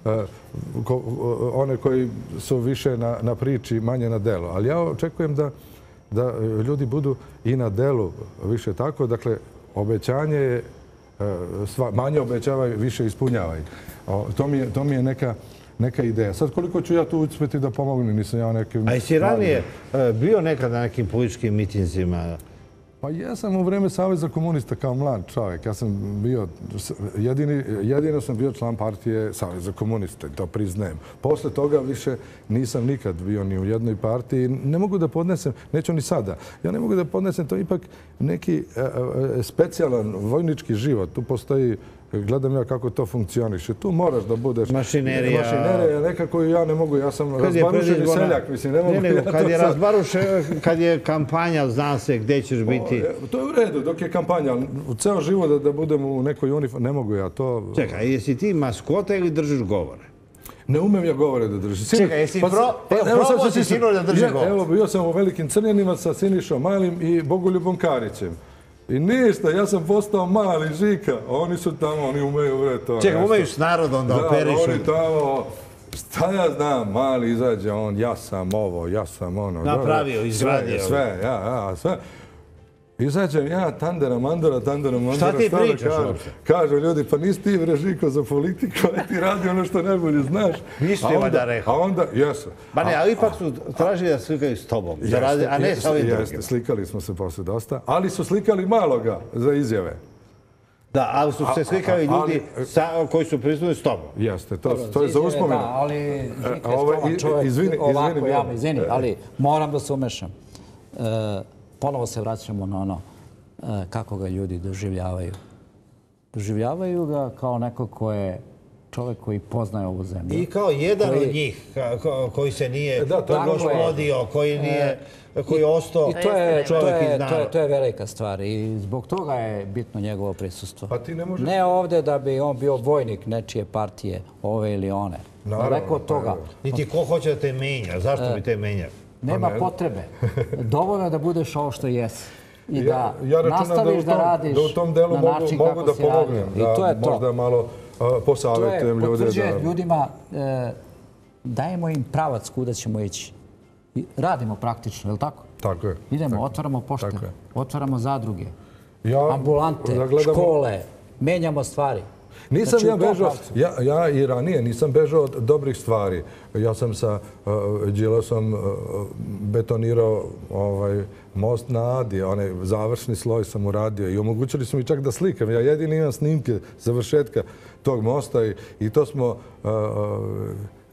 one koji su više na, na priči, manje na delu. Ali ja očekujem da, da ljudi budu i na delu više tako. Dakle, obećanje je, sva, manje obećavaju, više ispunjavaju. To mi je, to mi je neka, neka ideja. Sad, koliko ću ja tu uspjeti da pomognem, nisam ja nekim... A jesi ranije bio nekad na nekim političkim mitinzima? Pa ja sam u vreme Saveza komunista kao mlad čovjek. Ja sam bio, jedini, jedino sam bio član partije Saveza komunista, to priznajem. Posle toga više nisam nikad bio ni u jednoj partiji. Ne mogu da podnesem, neću ni sada, ja ne mogu da podnesem, to je ipak neki specijalan vojnički život. Tu postoji, gledam ja kako to funkcioniše. Tu moraš da budeš... Mašinerija. Mašinerija, neka koju ja ne mogu, ja sam razbarušeni seljak, mislim, ne mogu... Ne, nego, ja kad to je sad- razbaruše, kad je kampanja, zna se gdje ćeš biti. To je u redu, dok je kampanja. ali U ceo život da, da budem u nekoj uniformi, ne mogu ja to... Čekaj, jesi ti maskota ili držiš govore? Ne umem ja govore da držim. Sinu- Čekaj, jesi pa- pro- pa- evo, evo sad probao ću si ti- sinoć da drži Ja- govor. Evo, bio sam u Velikim Crnjanima sa Sinišom Malim i Bogoljubom Karićem. I ništa, ja sam postao mali Žika. Oni su tamo, oni umeju bre to. Čekaj, nešto. umeju s narodom da Da, operišu. oni tamo, šta ja znam, mali izađe on, ja sam ovo, ja sam ono. Napravio, Sve, izgradio. Sve, ja, ja, sve. Izađem ja, tandera, mandora, tandera, mandora. Šta ti da pričaš kažem? uopšte? Kažu ljudi, pa nisi ti bre Žiko za politiku, aj ti radi ono što najbolje znaš. Nisi A ti onda- valjda rekao. A onda, jesu. Ba ne, ali ipak su tražili da slikaju s tobom, za razli- a ne Jeste, sa ovim jeste, drugim. Slikali smo se posle dosta, ali su slikali maloga za izjave. Da, ali su se slikali a- ali- ljudi sa- koji su prisutni s tobom. Jeste, to, to je za uspomenu. Da, ali Žika je a ovo je- skroman čovjek, izvini, ovako izvini, ja Milo. izvini, ali moram da se umešam. E, ponovo se vraćamo na ono e, kako ga ljudi doživljavaju. Doživljavaju ga kao neko ko je čovjek koji poznaje ovu zemlju. I kao jedan Koji- od njih ka- ko- koji se nije Da, to je još bilo- vodio, koji nije, koji je ostao I to je, to, čovjek iz je, to, je, naroda. to je velika stvar i zbog toga je bitno njegovo prisustvo. Pa ti ne možeš- Ne ovdje da bi on bio vojnik nečije partije, ove ili one. Naravno, Daleko od toga. Niti ko hoće da te menja, zašto bi te menjao? Nema Pa ne. potrebe. Dovoljno je da budeš ovo što jesi. I da Ja, ja računam da nastaviš u da, tom, radiš da u tom delu na mogu, način mogu kako da si pomognem. radio. Da, I to je to. možda malo uh, To je, posavjetujem ljude. potvrđuje Da, ljudima, e, dajemo im pravac kuda ćemo ići. I radimo praktično, je li tako? tako je. Idemo, otvaramo pošte, Tako je. otvaramo zadruge, Ja, ambulante, da gledamo- škole, menjamo stvari. Nisam Znači, ja u tom bežao, pravcu. ja, ja i ranije nisam bežao od dobrih stvari. Ja sam sa uh, Đilasom uh, betonirao ovaj, most na Adi, onaj završni sloj sam uradio i omogućili su mi čak da slikam. Ja jedini imam snimke završetka tog mosta i, i to smo uh, uh,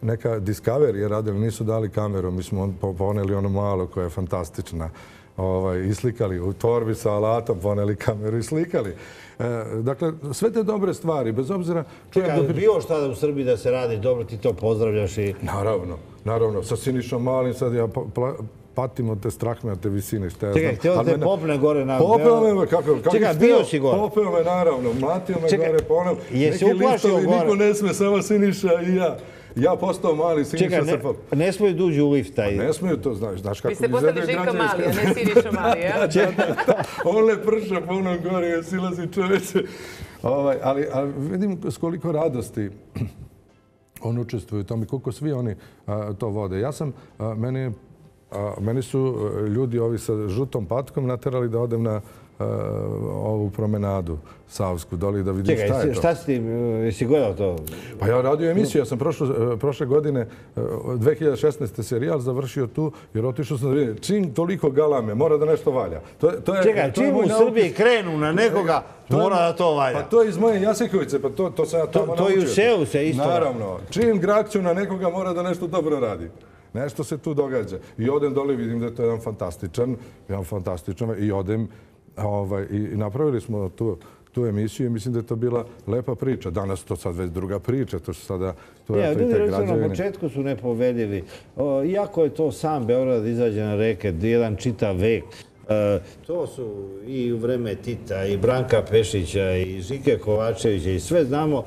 neka Discovery je radili, nisu dali kameru, mi smo poneli ono malo koja je fantastična. I slikali u torbi sa alatom, poneli kameru i slikali. Dakle, sve te dobre stvari, bez obzira... Čekaj, bilo šta u Srbiji da se radi dobro, ti to pozdravljaš i... Naravno, naravno. Sa Sinišom Malim sad ja patim od te strahme, od te visine. Čekaj, htio te popne gore na... Popeo me, kako... Čekaj, bio si gore. Popeo me, naravno. Mlatio me gore, ponel. Jesi uplašio gore? Niko ne sme, samo Siniša i ja. Ja postao mali, Siniša se... Čekaj, ne smiju duđu u lift taj... Ne smiju to, znaš, znaš kako... Vi ste postali Žika Mali, a ne Siniša Mali, ja? On le prša po onom gore, je silazi čoveče. Ali vidim s koliko radosti on učestvuje u tom i koliko svi oni to vode. Ja sam, meni su ljudi ovi sa žutom patkom naterali da odem na ovu promenadu Savsku, doli da vidim šta je to. Čekaj, šta si ti, jesi gledao to? Pa ja radio emisiju, ja sam prošle godine, dve hiljade šesnaeste serijal završio tu, jer otišao sam da vidim, čim toliko galame, mora da nešto valja. Čekaj, čim u Srbiji krenu na nekoga, mora da to valja. Pa to je iz moje Jasikovice, pa to sam ja tamo naučio. To i u selu se isto... Naravno, čim grakću na nekoga, mora da nešto dobro radi. Nešto se tu događa. I odem dole, vidim da je to jedan fantastičan, jedan fantastičan, i odem i napravili smo tu emisiju i mislim da je to bila lepa priča. Danas to sad već druga priča, to što sada... Ljudi recimo na početku su nepovedljivi. Iako je to sam Beograd izađe na reke, jedan čitav vek. To su i u vreme Tita, i Branka Pešića, i Žike Kovačevića, i sve znamo,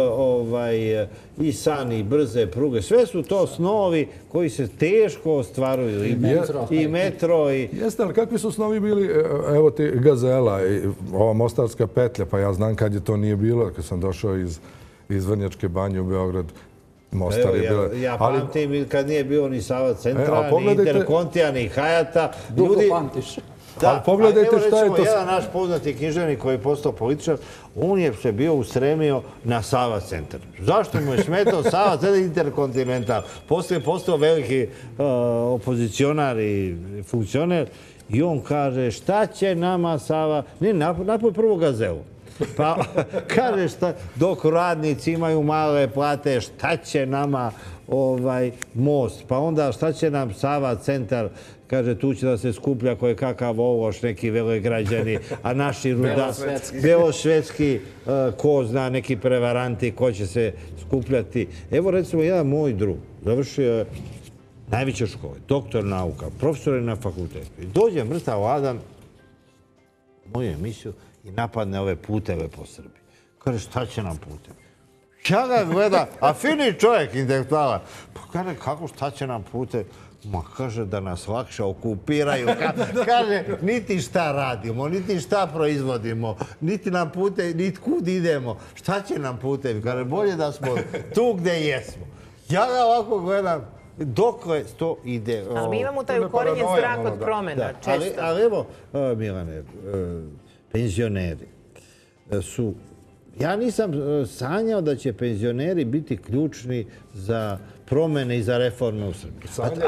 i san, i brze pruge. Sve su to snovi koji se teško ostvaruju. I metro, i... Jeste, ali kakvi su snovi bili, evo ti Gazela, ova Mostarska petlja, pa ja znam kad je to nije bilo, kad sam došao iz Vrnjačke banje u Beograd. Ja pamtim kad nije bilo ni Sava Centra, ni Interkontija, ni Hajata. Dugo pamtiš. Da, pogledajte šta je to. Jedan naš poznati književnik koji je postao političar, on je se bio ustremio na Sava Centar. Zašto mu je smetao Sava Centar Interkontinental? Poslije je postao veliki opozicionar i funkcioner i on kaže šta će nama Sava... Ne, napoj prvo Gazelu. Pa kaže šta, dok radnici imaju male plate, šta će nama most? Pa onda šta će nam Sava Centar? Kaže, tu će da se skuplja koje kakav ovoš, neki velegrađani, a naši rudasi, belošvedski, ko zna, neki prevaranti, ko će se skupljati. Evo, recimo, jedan moj drug, završio je najveće škole, doktor nauka, profesor je na fakultetu. Dođe mrtav Adam u moju emisiju i napadne ove puteve po Srbiji. Kaže, šta će nam putevi? Ja ga gledam, a fini čovjek, intelektualan. Pa kaže, kako, šta će nam putevi? Ma, kaže, da nas lakše okupiraju. Kaže, niti šta radimo, niti šta proizvodimo, niti nam putevi, niti kud idemo. Šta će nam putevi? Kaže, bolje da smo tu gde jesmo. Ja ga ovako gledam, dokle to ide. Ali mi imamo taj ukorenjen strah od promjena, često. Ali evo, Milane, penzioneri su... Ja nisam sanjao da će penzioneri biti ključni za promjene i za reforme u Srbiji.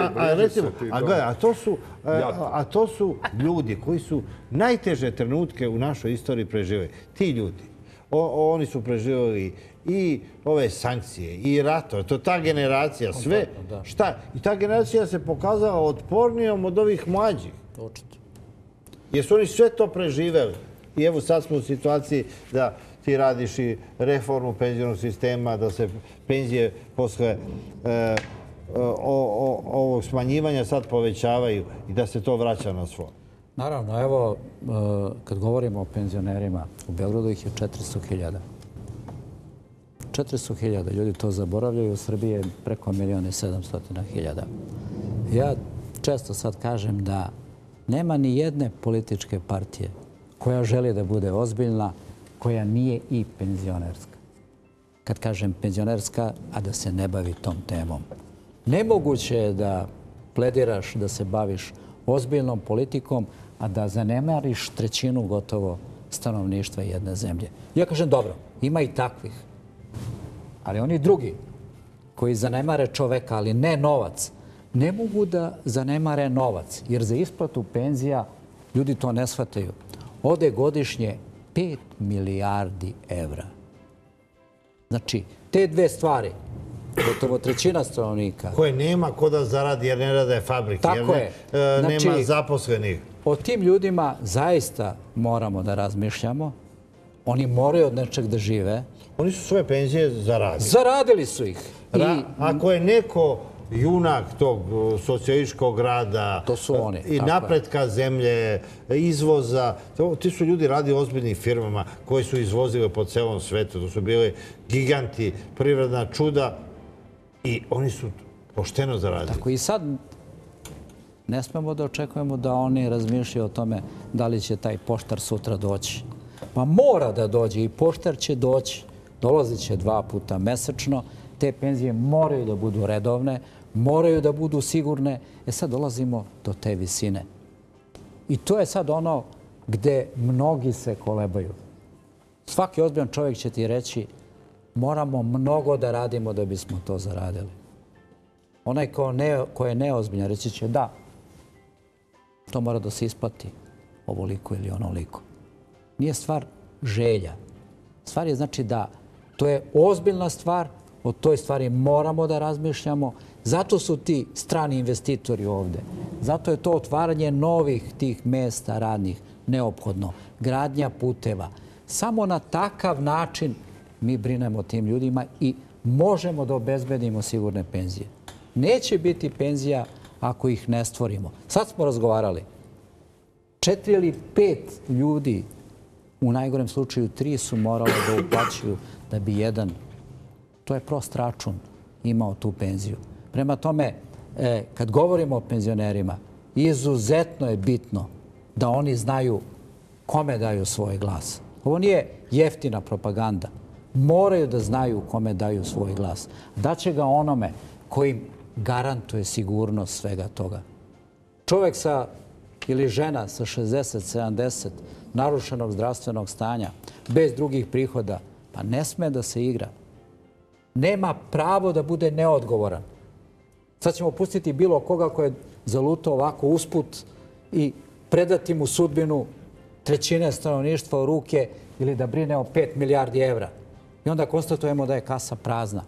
A to su ljudi koji su najteže trenutke u našoj istoriji preživjeli. Ti ljudi. Oni su preživjeli i ove sankcije, i rato. To je ta generacija, sve. Šta? I ta generacija se pokazala otpornijom od ovih mlađih. Očito. Jer su oni sve to preživjeli. I evo sad smo u situaciji da ti radiš i reformu penzionog sistema, da se penzije posle ovog smanjivanja sad povećavaju i da se to vraća na svo. Naravno, evo, kad govorimo o penzionerima, u Beogradu ih je četiristo hiljada. četiristo hiljada, ljudi to zaboravljaju, u Srbiji je preko milijon i sedamsto hiljada. Ja često sad kažem da nema ni jedne političke partije koja želi da bude ozbiljna, koja nije i penzionerska. Kad kažem penzionerska, a da se ne bavi tom temom. Nemoguće je da plediraš, da se baviš ozbiljnom politikom, a da zanemariš trećinu gotovo stanovništva jedne zemlje. Ja kažem, dobro, ima i takvih. Ali oni drugi koji zanemare čoveka, ali ne novac, ne mogu da zanemare novac, jer za isplatu penzija ljudi to ne shvataju. Ode godišnje pet milijardi evra. Znači, te dve stvari, gotovo trećina stanovnika. Koje nema ko da zaradi jer ne rade fabrike, jer Tako je. nema zaposlenih. O tim ljudima zaista moramo da razmišljamo. Oni moraju od nečeg da žive. Oni su svoje penzije zaradili. Zaradili su ih. Ako je neko junak tog socijalističkog rada i napretka zemlje, izvoza, ti su ljudi radili u ozbiljnim firmama koji su izvozili po celom svetu. To su bili giganti, privredna čuda i oni su pošteno zaradili. Tako i sad ne smemo da očekujemo da oni razmišljaju o tome da li će taj poštar sutra doći. Pa mora da dođe i poštar će doći. Dolazit će dva puta mesečno. Te penzije moraju da budu redovne, moraju da budu sigurne. E sad dolazimo do te visine. I to je sad ono gde mnogi se kolebaju. Svaki ozbiljan čovjek će ti reći moramo mnogo da radimo da bismo to zaradili. Onaj ko je neozbiljan reći će da, to mora da se isplati ovoliko ili onoliko. Nije stvar želja. Stvar je znači da to je ozbiljna stvar, o toj stvari moramo da razmišljamo. Zato su ti strani investitori ovde. Zato je to otvaranje novih tih mesta radnih neophodno. Gradnja puteva. Samo na takav način mi brinemo o tim ljudima i možemo da obezbedimo sigurne penzije. Neće biti penzija ako ih ne stvorimo. Sad smo razgovarali. Četiri ili pet ljudi, u najgorem slučaju tri, su morali da uplaćuju da bi jedan, to je prost račun, imao tu penziju. Prema tome, kad govorimo o penzionerima, izuzetno je bitno da oni znaju kome daju svoj glas. Ovo nije jeftina propaganda. Moraju da znaju kome daju svoj glas. Daće ga onome koji garantuje sigurnost svega toga. Čovjek sa ili žena sa šezdeset sedamdeset narušenog zdravstvenog stanja, bez drugih prihoda, pa ne sme da se igra. Nema pravo da bude neodgovoran. Sad ćemo pustiti bilo koga ko je zalutao ovako usput i predati mu sudbinu trećine stanovništva u ruke ili da brine o pet milijardi evra. I onda konstatujemo da je kasa prazna.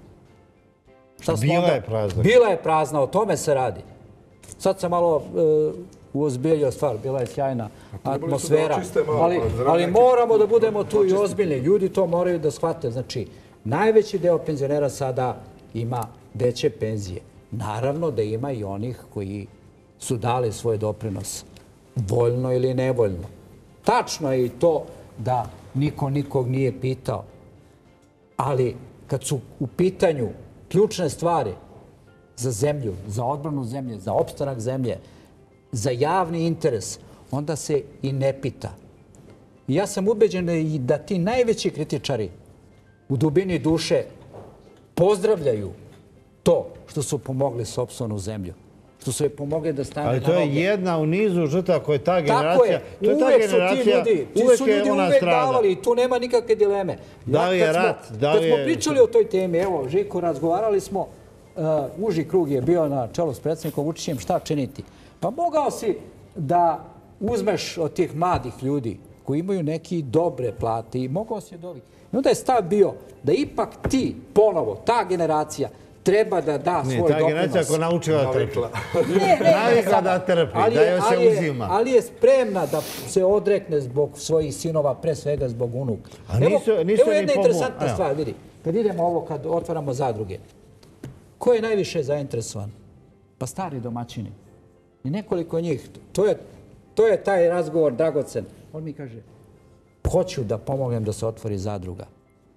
Bila je prazna. Bila je prazna, o tome se radi. Sad sam malo uozbiljio stvar, bila je sjajna atmosfera. Ali moramo da budemo tu i ozbiljni. Ljudi to moraju da shvate. Znači, najveći deo penzionera sada ima veće penzije. Naravno da ima i onih koji su dali svoj doprinos voljno ili nevoljno. Tačno je i to da niko nikog nije pitao. Ali kad su u pitanju ključne stvari za zemlju, za odbranu zemlje, za opstanak zemlje, za javni interes, onda se i ne pita. I ja sam ubeđen i da ti najveći kritičari u dubini duše pozdravljaju to što su pomogli sopstvenu zemlju, što su je pomogli da stane na noge. Ali to je jedna u nizu žrtva koja je ta generacija... Tako je, uvek su ti ljudi, ti su ljudi uvek davali i tu nema nikakve dileme. Da li je rat, da li je... Kad smo pričali o toj temi, evo, Žiko, razgovarali smo, uži krug je bio na čelu s predsjednikom Vučićem, šta činiti? Pa mogao si da uzmeš od tih mladih ljudi koji imaju neke dobre plate i mogao si od ovih. I onda je stav bio da ipak ti, ponovo, ta generacija, treba da da svoj doprinos. Ta generacija ako naučila da trpi. Navikla da trpi, da joj se uzima. Ali je spremna da se odrekne zbog svojih sinova, pre svega zbog unuka. Evo jedna interesantna stvar, vidi. Kad idemo ovo, kad otvaramo zadruge, ko je najviše zainteresovan? Pa stari domaćini. I nekoliko njih. To je taj razgovor dragocen. On mi kaže, hoću da pomognem da se otvori zadruga.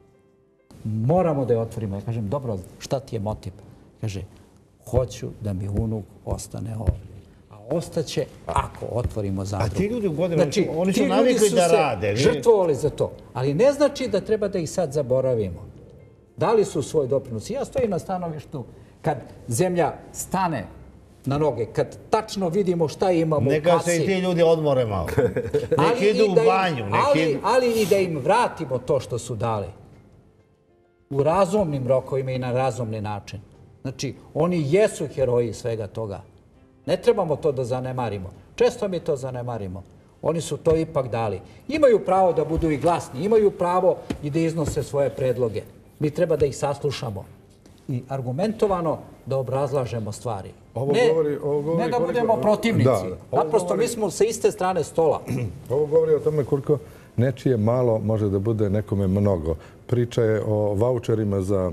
Moramo da je otvorimo. Ja kažem, dobro, šta ti je motiv? Kaže, hoću da mi unuk ostane ovdje. A ostaće ako otvorimo zadrugu. A ti ljudi u godinu, oni su navikli da rade. Ti ljudi su se žrtvovali za to. Ali ne znači da treba da ih sad zaboravimo. Dali su svoj doprinos. Ja stojim na stanovištu kad zemlja stane na noge, kad tačno vidimo šta imamo u kasi. Neka se i ti ljudi odmore malo. Nek idu u banju. Ali i da im vratimo to što su dali. U razumnim rokovima i na razumni način. Znači, oni jesu heroji svega toga. Ne trebamo to da zanemarimo. Često mi to zanemarimo. Oni su to ipak dali. Imaju pravo da budu i glasni. Imaju pravo i da iznose svoje predloge. Mi treba da ih saslušamo. i argumentovano da obrazlažemo stvari. Ovo Ne, govori- ovo govori ne da koliko- budemo protivnici. Da, da. Ovo Naprosto govori- mi smo sa iste strane stola. Ovo govori o tome koliko nečije malo može da bude nekome mnogo. Priča je o vaučerima za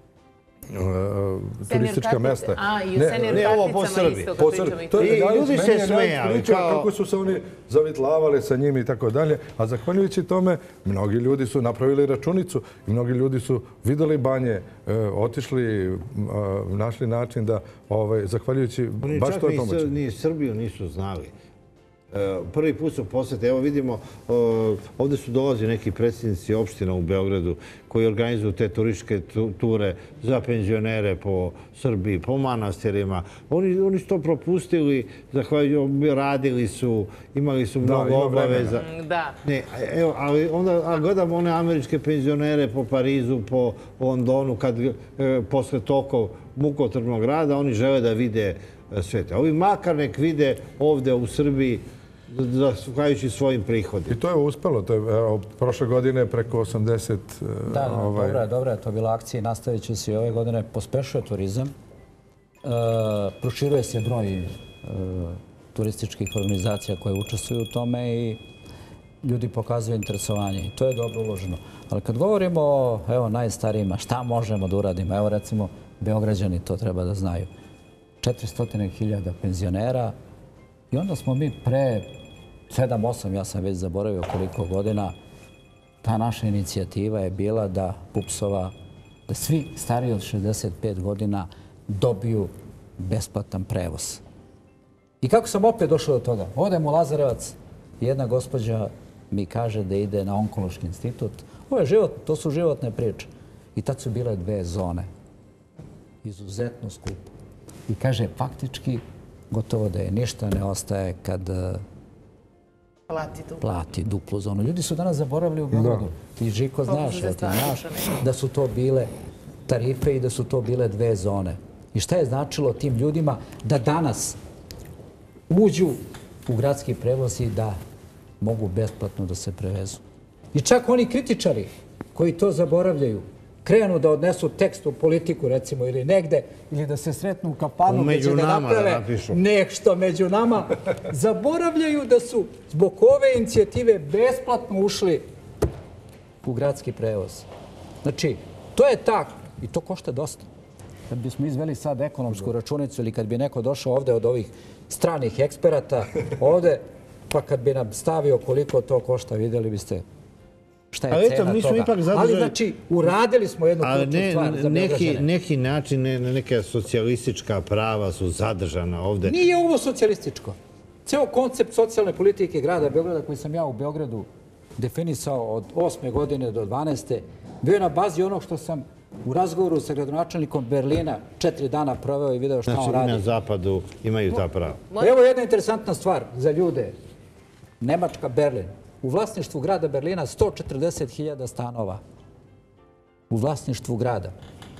uh, turistička mesta. A, i u Ne, senior ne, ovo po karticama Srbiji. isto, Po kad pričamo Srbiji. i To to. je- I ja- ljudi meni se je smejali, priča kao- kako su se oni zavitlavali sa njim i tako dalje, a zahvaljujući tome mnogi ljudi su napravili računicu i mnogi ljudi su videli banje, e, otišli, e, našli način da, ovaj, zahvaljujući Oni baš čak toj ni, pomoći. Sr- ni Srbiju nisu znali. E, Prvi put su posete, evo vidimo, e, ovdje su dolazi neki predsjednici opština u Beogradu koji organizuju te turističke tu- ture za penzionere po Srbiji, po manastirima. Oni, oni su to propustili, zahvaljujući, radili su, imali su mnogo ima vremena. obaveza. Da. Ne, evo, ali onda a gledamo one američke penzionere po Parizu, po Londonu, kad e, posle toko mukotrpnog rada oni žele da vide e, svete. Ovi makar nek vide ovde u Srbiji zahvaljujući svojim prihodima. I to je uspelo. To je, evo, prošle godine preko osamdeset... e, Da, da, ovaj, dobro je, dobro je. To je bila akcija i nastavit će se i ove godine. Pospešuje turizam. E, proširuje se broj e, turističkih organizacija koje učestvuju u tome i ljudi pokazuju interesovanje. I to je dobro uloženo. Ali kad govorimo o evo, najstarijima, šta možemo da uradimo? Evo recimo, Beograđani to treba da znaju. četiristo hiljada penzionera i onda smo mi pre sedam osam, ja sam već zaboravio koliko godina, ta naša inicijativa je bila da Pupsova, da svi stariji od šezdeset pet godina dobiju besplatan prevoz. I kako sam opet došao do toga? Odem u Lazarevac, jedna gospođa mi kaže da ide na onkološki institut. Ovo je život, to su životne priče. I tad su bile dve zone. Izuzetno skupo. I kaže, faktički, gotovo da je ništa ne ostaje kad eh, Plati tu. plati duplu zonu. Ljudi su danas zaboravili u Beogradu. Ti, Žiko, znaš, su za ja ti stvari, znaš što ne. da su to bile tarife i da su to bile dve zone. I šta je značilo tim ljudima da danas uđu u gradski prevoz i da mogu besplatno da se prevezu. I čak oni kritičari koji to zaboravljaju, krenu da odnesu tekst u Politiku, recimo, ili negde, ili da se sretnu u kafanu, gde će Među da nama da naprave napišu. nešto među nama, zaboravljaju da su zbog ove inicijative besplatno ušli u gradski prevoz. Znači, to je tako i to košta dosta. Kad bismo izveli sad ekonomsku računicu ili kad bi neko došao ovde od ovih stranih eksperata ovde, pa kad bi nam stavio koliko to košta, vidjeli biste šta je Ali eto, cena mi smo toga. ipak zadržali- Ali znači, uradili smo jednu Ali ključnu ne, stvar za neki, Beograđane. neki način, ne, neka socijalistička prava su zadržana ovde. Nije ovo socijalističko. Ceo koncept socijalne politike grada Beograda koji sam ja u Beogradu definisao od osme godine do dvanaeste bio je na bazi onog što sam u razgovoru sa gradonačelnikom Berlina četiri dana proveo i video šta Znači, on i na radi. zapadu imaju ta prava. Evo jedna interesantna stvar za ljude. Nemačka, Berlin. U vlasništvu grada Berlina sto četrdeset hiljada stanova. U vlasništvu grada.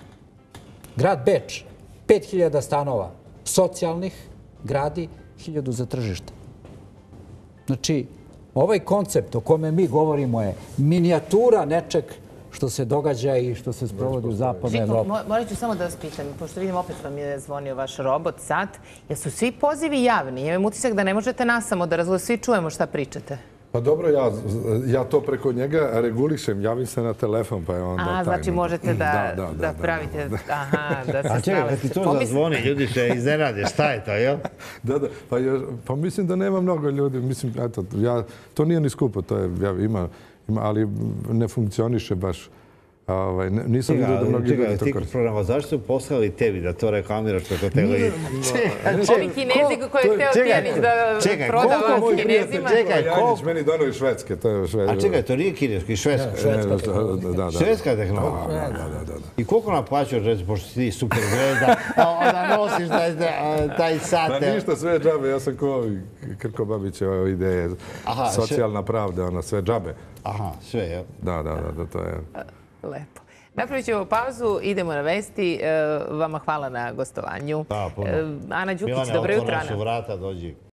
Grad Beč, pet hiljada stanova. Socijalnih gradi hiljadu za tržište. Znači, ovaj koncept o kome mi govorimo je minijatura nečeg što se događa i što se sprovodi u zapadnoj Žiko, Evropi. mo- morat ću samo da vas pitam, pošto vidim opet vam je zvonio vaš robot sat, jesu svi pozivi javni? Imam utisak da ne možete nas samo da razgovaramo, svi čujemo šta pričate. Pa dobro, ja, ja to preko njega regulišem, javim se na telefon, pa je onda A, tajno. znači možete da, Da, da, da da, pravite, da. aha, da se A čekaj, kad ti to Pomisli- zazvoni, ljudi se iznenade. Šta je to, jel? Da, da, pa, još, pa mislim da nema mnogo ljudi, mislim, eto, ja, to nije ni skupo, to je, ja, ima, ima, ali ne funkcioniše baš. Ovaj, ne- nisam vidio da mnogi Čekaj, ljudi to ti koriste. programa, zašto su poslali tebi da to reklamiraš preko televizije? Ovi Kinezi koje je hteo čekaj, Tijanić da čekaj, proda koliko vas moj Kinezima. Čekaj, Janjić koliko- meni donao iz Švedske, to je Švedska. A čekaj, to nije kineski, švedska. Švedska da, da, da. Švedska tehnologija. Da, da, da, da. I koliko naplaćaš, recimo, pošto si ti super zvezda, a onda nosiš taj, taj sat. Pa ništa, sve je džabe, ja sam ko ovi Krko Babićeve ideje, Aha, socijalna pravda, ona, sve džabe. Aha, sve, jel? Da, da, da, da, to je... Lepo. Napravit ćemo pauzu, idemo na vesti. E, Vama hvala na gostovanju. Da, puno. E, Ana Đukić, Milane, dobro otvori jutro, našu Ana. vrata, dođi.